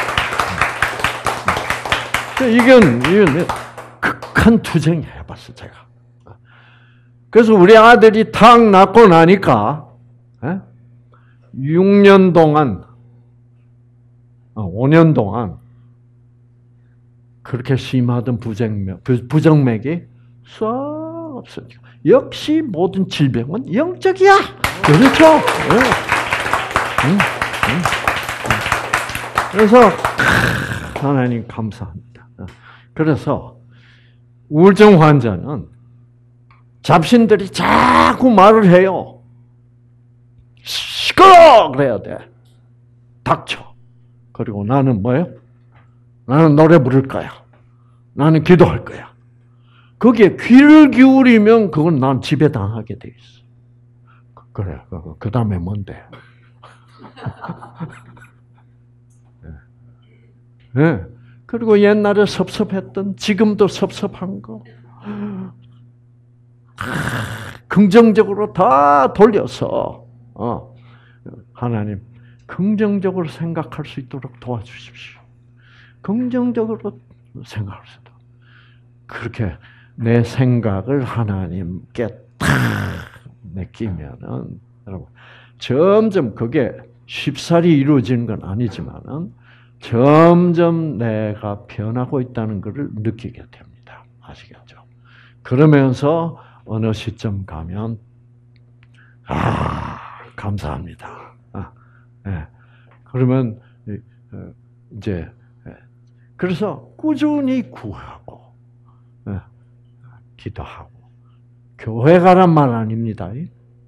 이건, 이건 극한 투쟁 해봤어, 제가. 그래서 우리 아들이 탁 낳고 나니까, 육 년 동안, 오 년 동안, 그렇게 심하던 부정맥, 부정맥이 싹 없어지고, 역시 모든 질병은 영적이야! 그렇죠? 응, 응, 응. 그래서, 하나님 감사합니다. 그래서 우울증 환자는 잡신들이 자꾸 말을 해요. 시끄러! 그래야 돼. 닥쳐. 그리고 나는 뭐예요? 나는 노래 부를 거야. 나는 기도할 거야. 거기에 귀를 기울이면 그건 난 지배당하게 돼 있어. 그래. 그 다음에 뭔데? 네. 그리고 옛날에 섭섭했던, 지금도 섭섭한 거, 긍정적으로 다 돌려서, 어, 하나님, 긍정적으로 생각할 수 있도록 도와주십시오. 긍정적으로 생각할 수 있도록. 그렇게 내 생각을 하나님께 탁 맡기면은, 여러분, 점점 그게 쉽사리 이루어지는 건 아니지만은, 점점 내가 변하고 있다는 것을 느끼게 됩니다. 아시겠죠? 그러면서 어느 시점 가면 아 감사합니다. 아, 예. 그러면 이제 그래서 꾸준히 구하고 예. 기도하고 교회 가란 말 아닙니다. 예?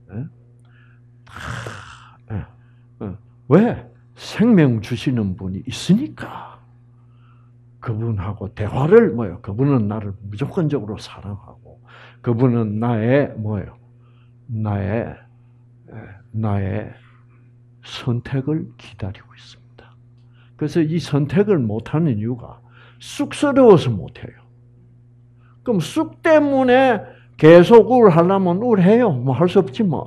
예. 왜? 생명 주시는 분이 있으니까 그분하고 대화를 뭐요? 그분은 나를 무조건적으로 사랑하고 그분은 나의 뭐요? 나의 나의 선택을 기다리고 있습니다. 그래서 이 선택을 못하는 이유가 쑥스러워서 못해요. 그럼 쑥 때문에 계속 우울하려면 우울해요. 뭐 할 수 없지 뭐.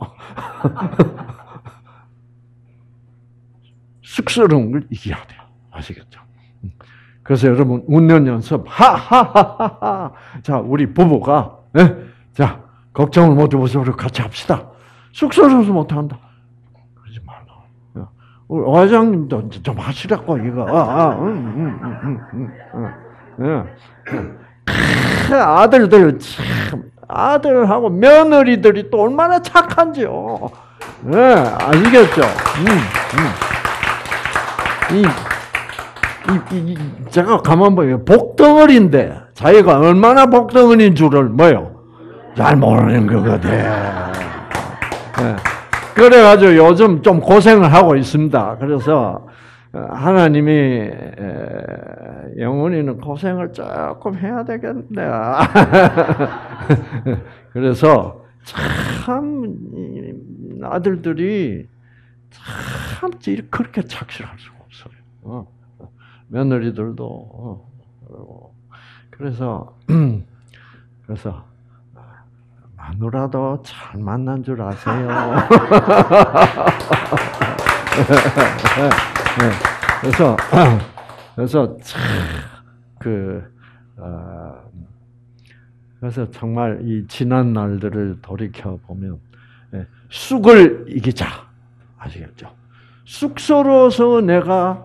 쑥스러운 걸 이겨야 돼요. 아시겠죠? 그래서 여러분 웃는 연습 하하하하하. 자 우리 부부가 네? 자 걱정을 못 해보세요. 우리 같이 합시다. 쑥스러워서 못한다. 그러지 말라. 우리 회장님도 좀 하시라고 이거. 아, 아, 응, 응, 응, 응, 응, 응. 아들들 참 아들하고 며느리들이 또 얼마나 착한지요. 네, 아시겠죠? 음, 음. 이, 이, 이, 제가 가만 보면 복덩어리인데 자기가 얼마나 복덩어리인 줄을 뭐요? 잘 모르는 거거든. 네. 그래가지고 요즘 좀 고생을 하고 있습니다. 그래서 하나님이 영혼이는 고생을 조금 해야 되겠네. 그래서 참 아들들이 참 그렇게 착실할 수가 없어요. 며느리들도 그래서 그래서 마누라도 잘 만난 줄 아세요. 그래서 그래서 그 어, 그래서 정말 이 지난 날들을 돌이켜 보면 쑥을 이기자 아시겠죠? 쑥스러워서 내가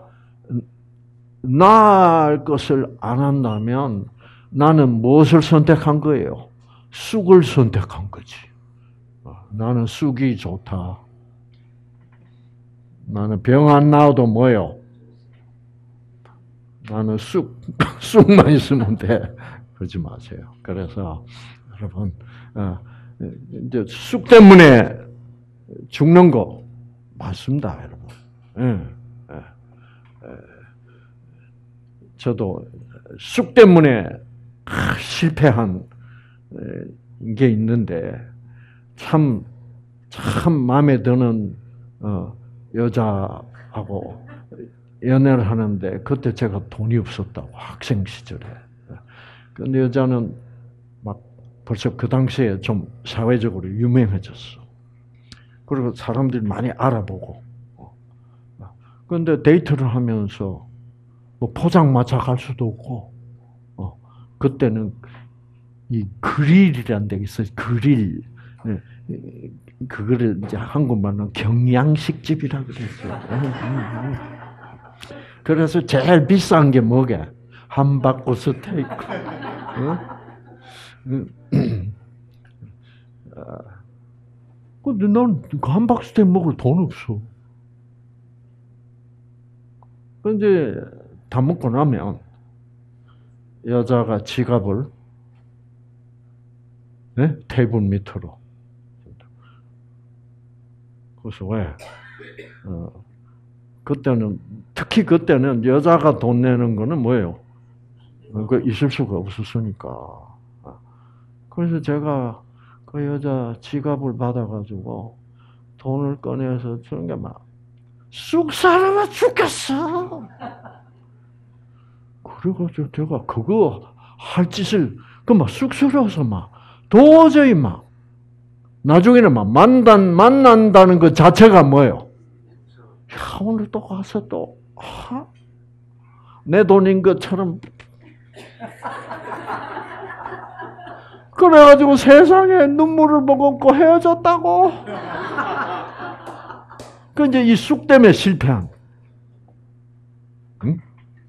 나을 것을 안 한다면 나는 무엇을 선택한 거예요? 쑥을 선택한 거지. 나는 쑥이 좋다. 나는 병 안 나와도 뭐요? 나는 쑥, 쑥만 있으면 돼. 그러지 마세요. 그래서 여러분, 이제 쑥 때문에 죽는 거 맞습니다, 여러분. 예, 예, 예. 저도 쑥 때문에 실패한 게 있는데 참, 참 마음에 드는 어, 여자하고 연애를 하는데 그때 제가 돈이 없었다고 학생 시절에. 근데 여자는 막 벌써 그 당시에 좀 사회적으로 유명해졌어. 그리고 사람들이 많이 알아보고. 그런데 데이트를 하면서 뭐 포장마차 갈 수도 없고. 어, 그때는 이 그릴이라는 데 있어요. 그릴. 그거를 이제 한국말로 경양식집이라고 그랬어요. 그래서 제일 비싼 게 뭐게? 함박구 스테이크. 근데 난 함박구 스테이크 먹을 돈 없어. 근데 다 먹고 나면 여자가 지갑을 네? 테이블 밑으로. 그래서 왜? 어, 그때는 특히 그때는 여자가 돈 내는 거는 뭐예요? 그 있을 수가 없었으니까. 그래서 제가 그 여자 지갑을 받아가지고 돈을 꺼내서 주는 게 막 쑥 사람아 죽겠어. 그래가지고 제가 그거 할 짓을 그 막 쑥스러워서 막 도저히 막 나중에는 막 만난 만난다는 것 자체가 뭐예요? 야, 오늘 또 가서 또, 아, 내 돈인 것처럼. 그래가지고 세상에 눈물을 머금고 헤어졌다고. 그 이제 이 쑥 때문에 실패한. 응?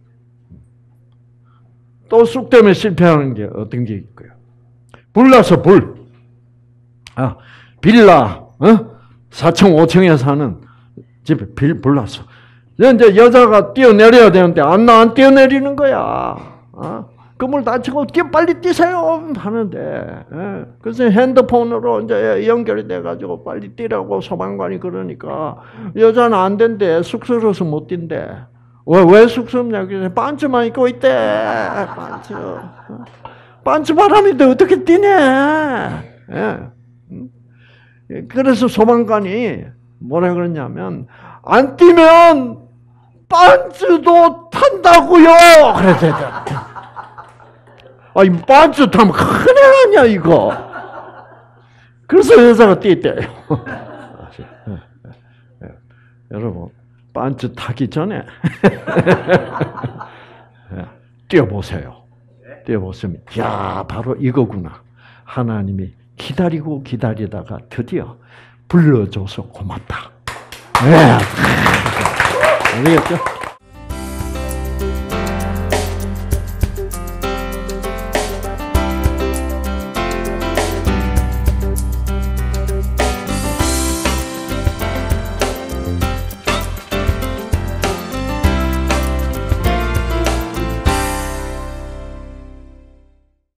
또 쑥 때문에 실패하는 게 어떤 게 있고요? 불나서 불. 아, 빌라, 어? 사 층, 오 층에 사는 집에 빌 불났어. 이제 여자가 뛰어내려야 되는데 안 나 안 뛰어내리는 거야. 어? 그물 다치고 뛰어 빨리 뛰세요 하는데 예. 그래서 핸드폰으로 이제 연결이 돼가지고 빨리 뛰라고 소방관이 그러니까 여자는 안 된대. 쑥스러워서 못 뛴대. 왜, 왜 쑥스럽냐? 그래서 반츠만 입고 있대. 반츠. 반츠 바람인데 어떻게 뛰네? 예. 그래서 소방관이 뭐라 그러냐면 안 뛰면 반츠도 탄다고요. 그래서 아이 반츠 타면 큰일 아니야 이거. 그래서 여자가 뛰대요. 여러분 반츠 타기 전에 뛰어보세요. 뛰어보시면 야 바로 이거구나. 하나님이 기다리고 기다리다가 드디어 불러줘서 고맙다. 네. 알겠죠?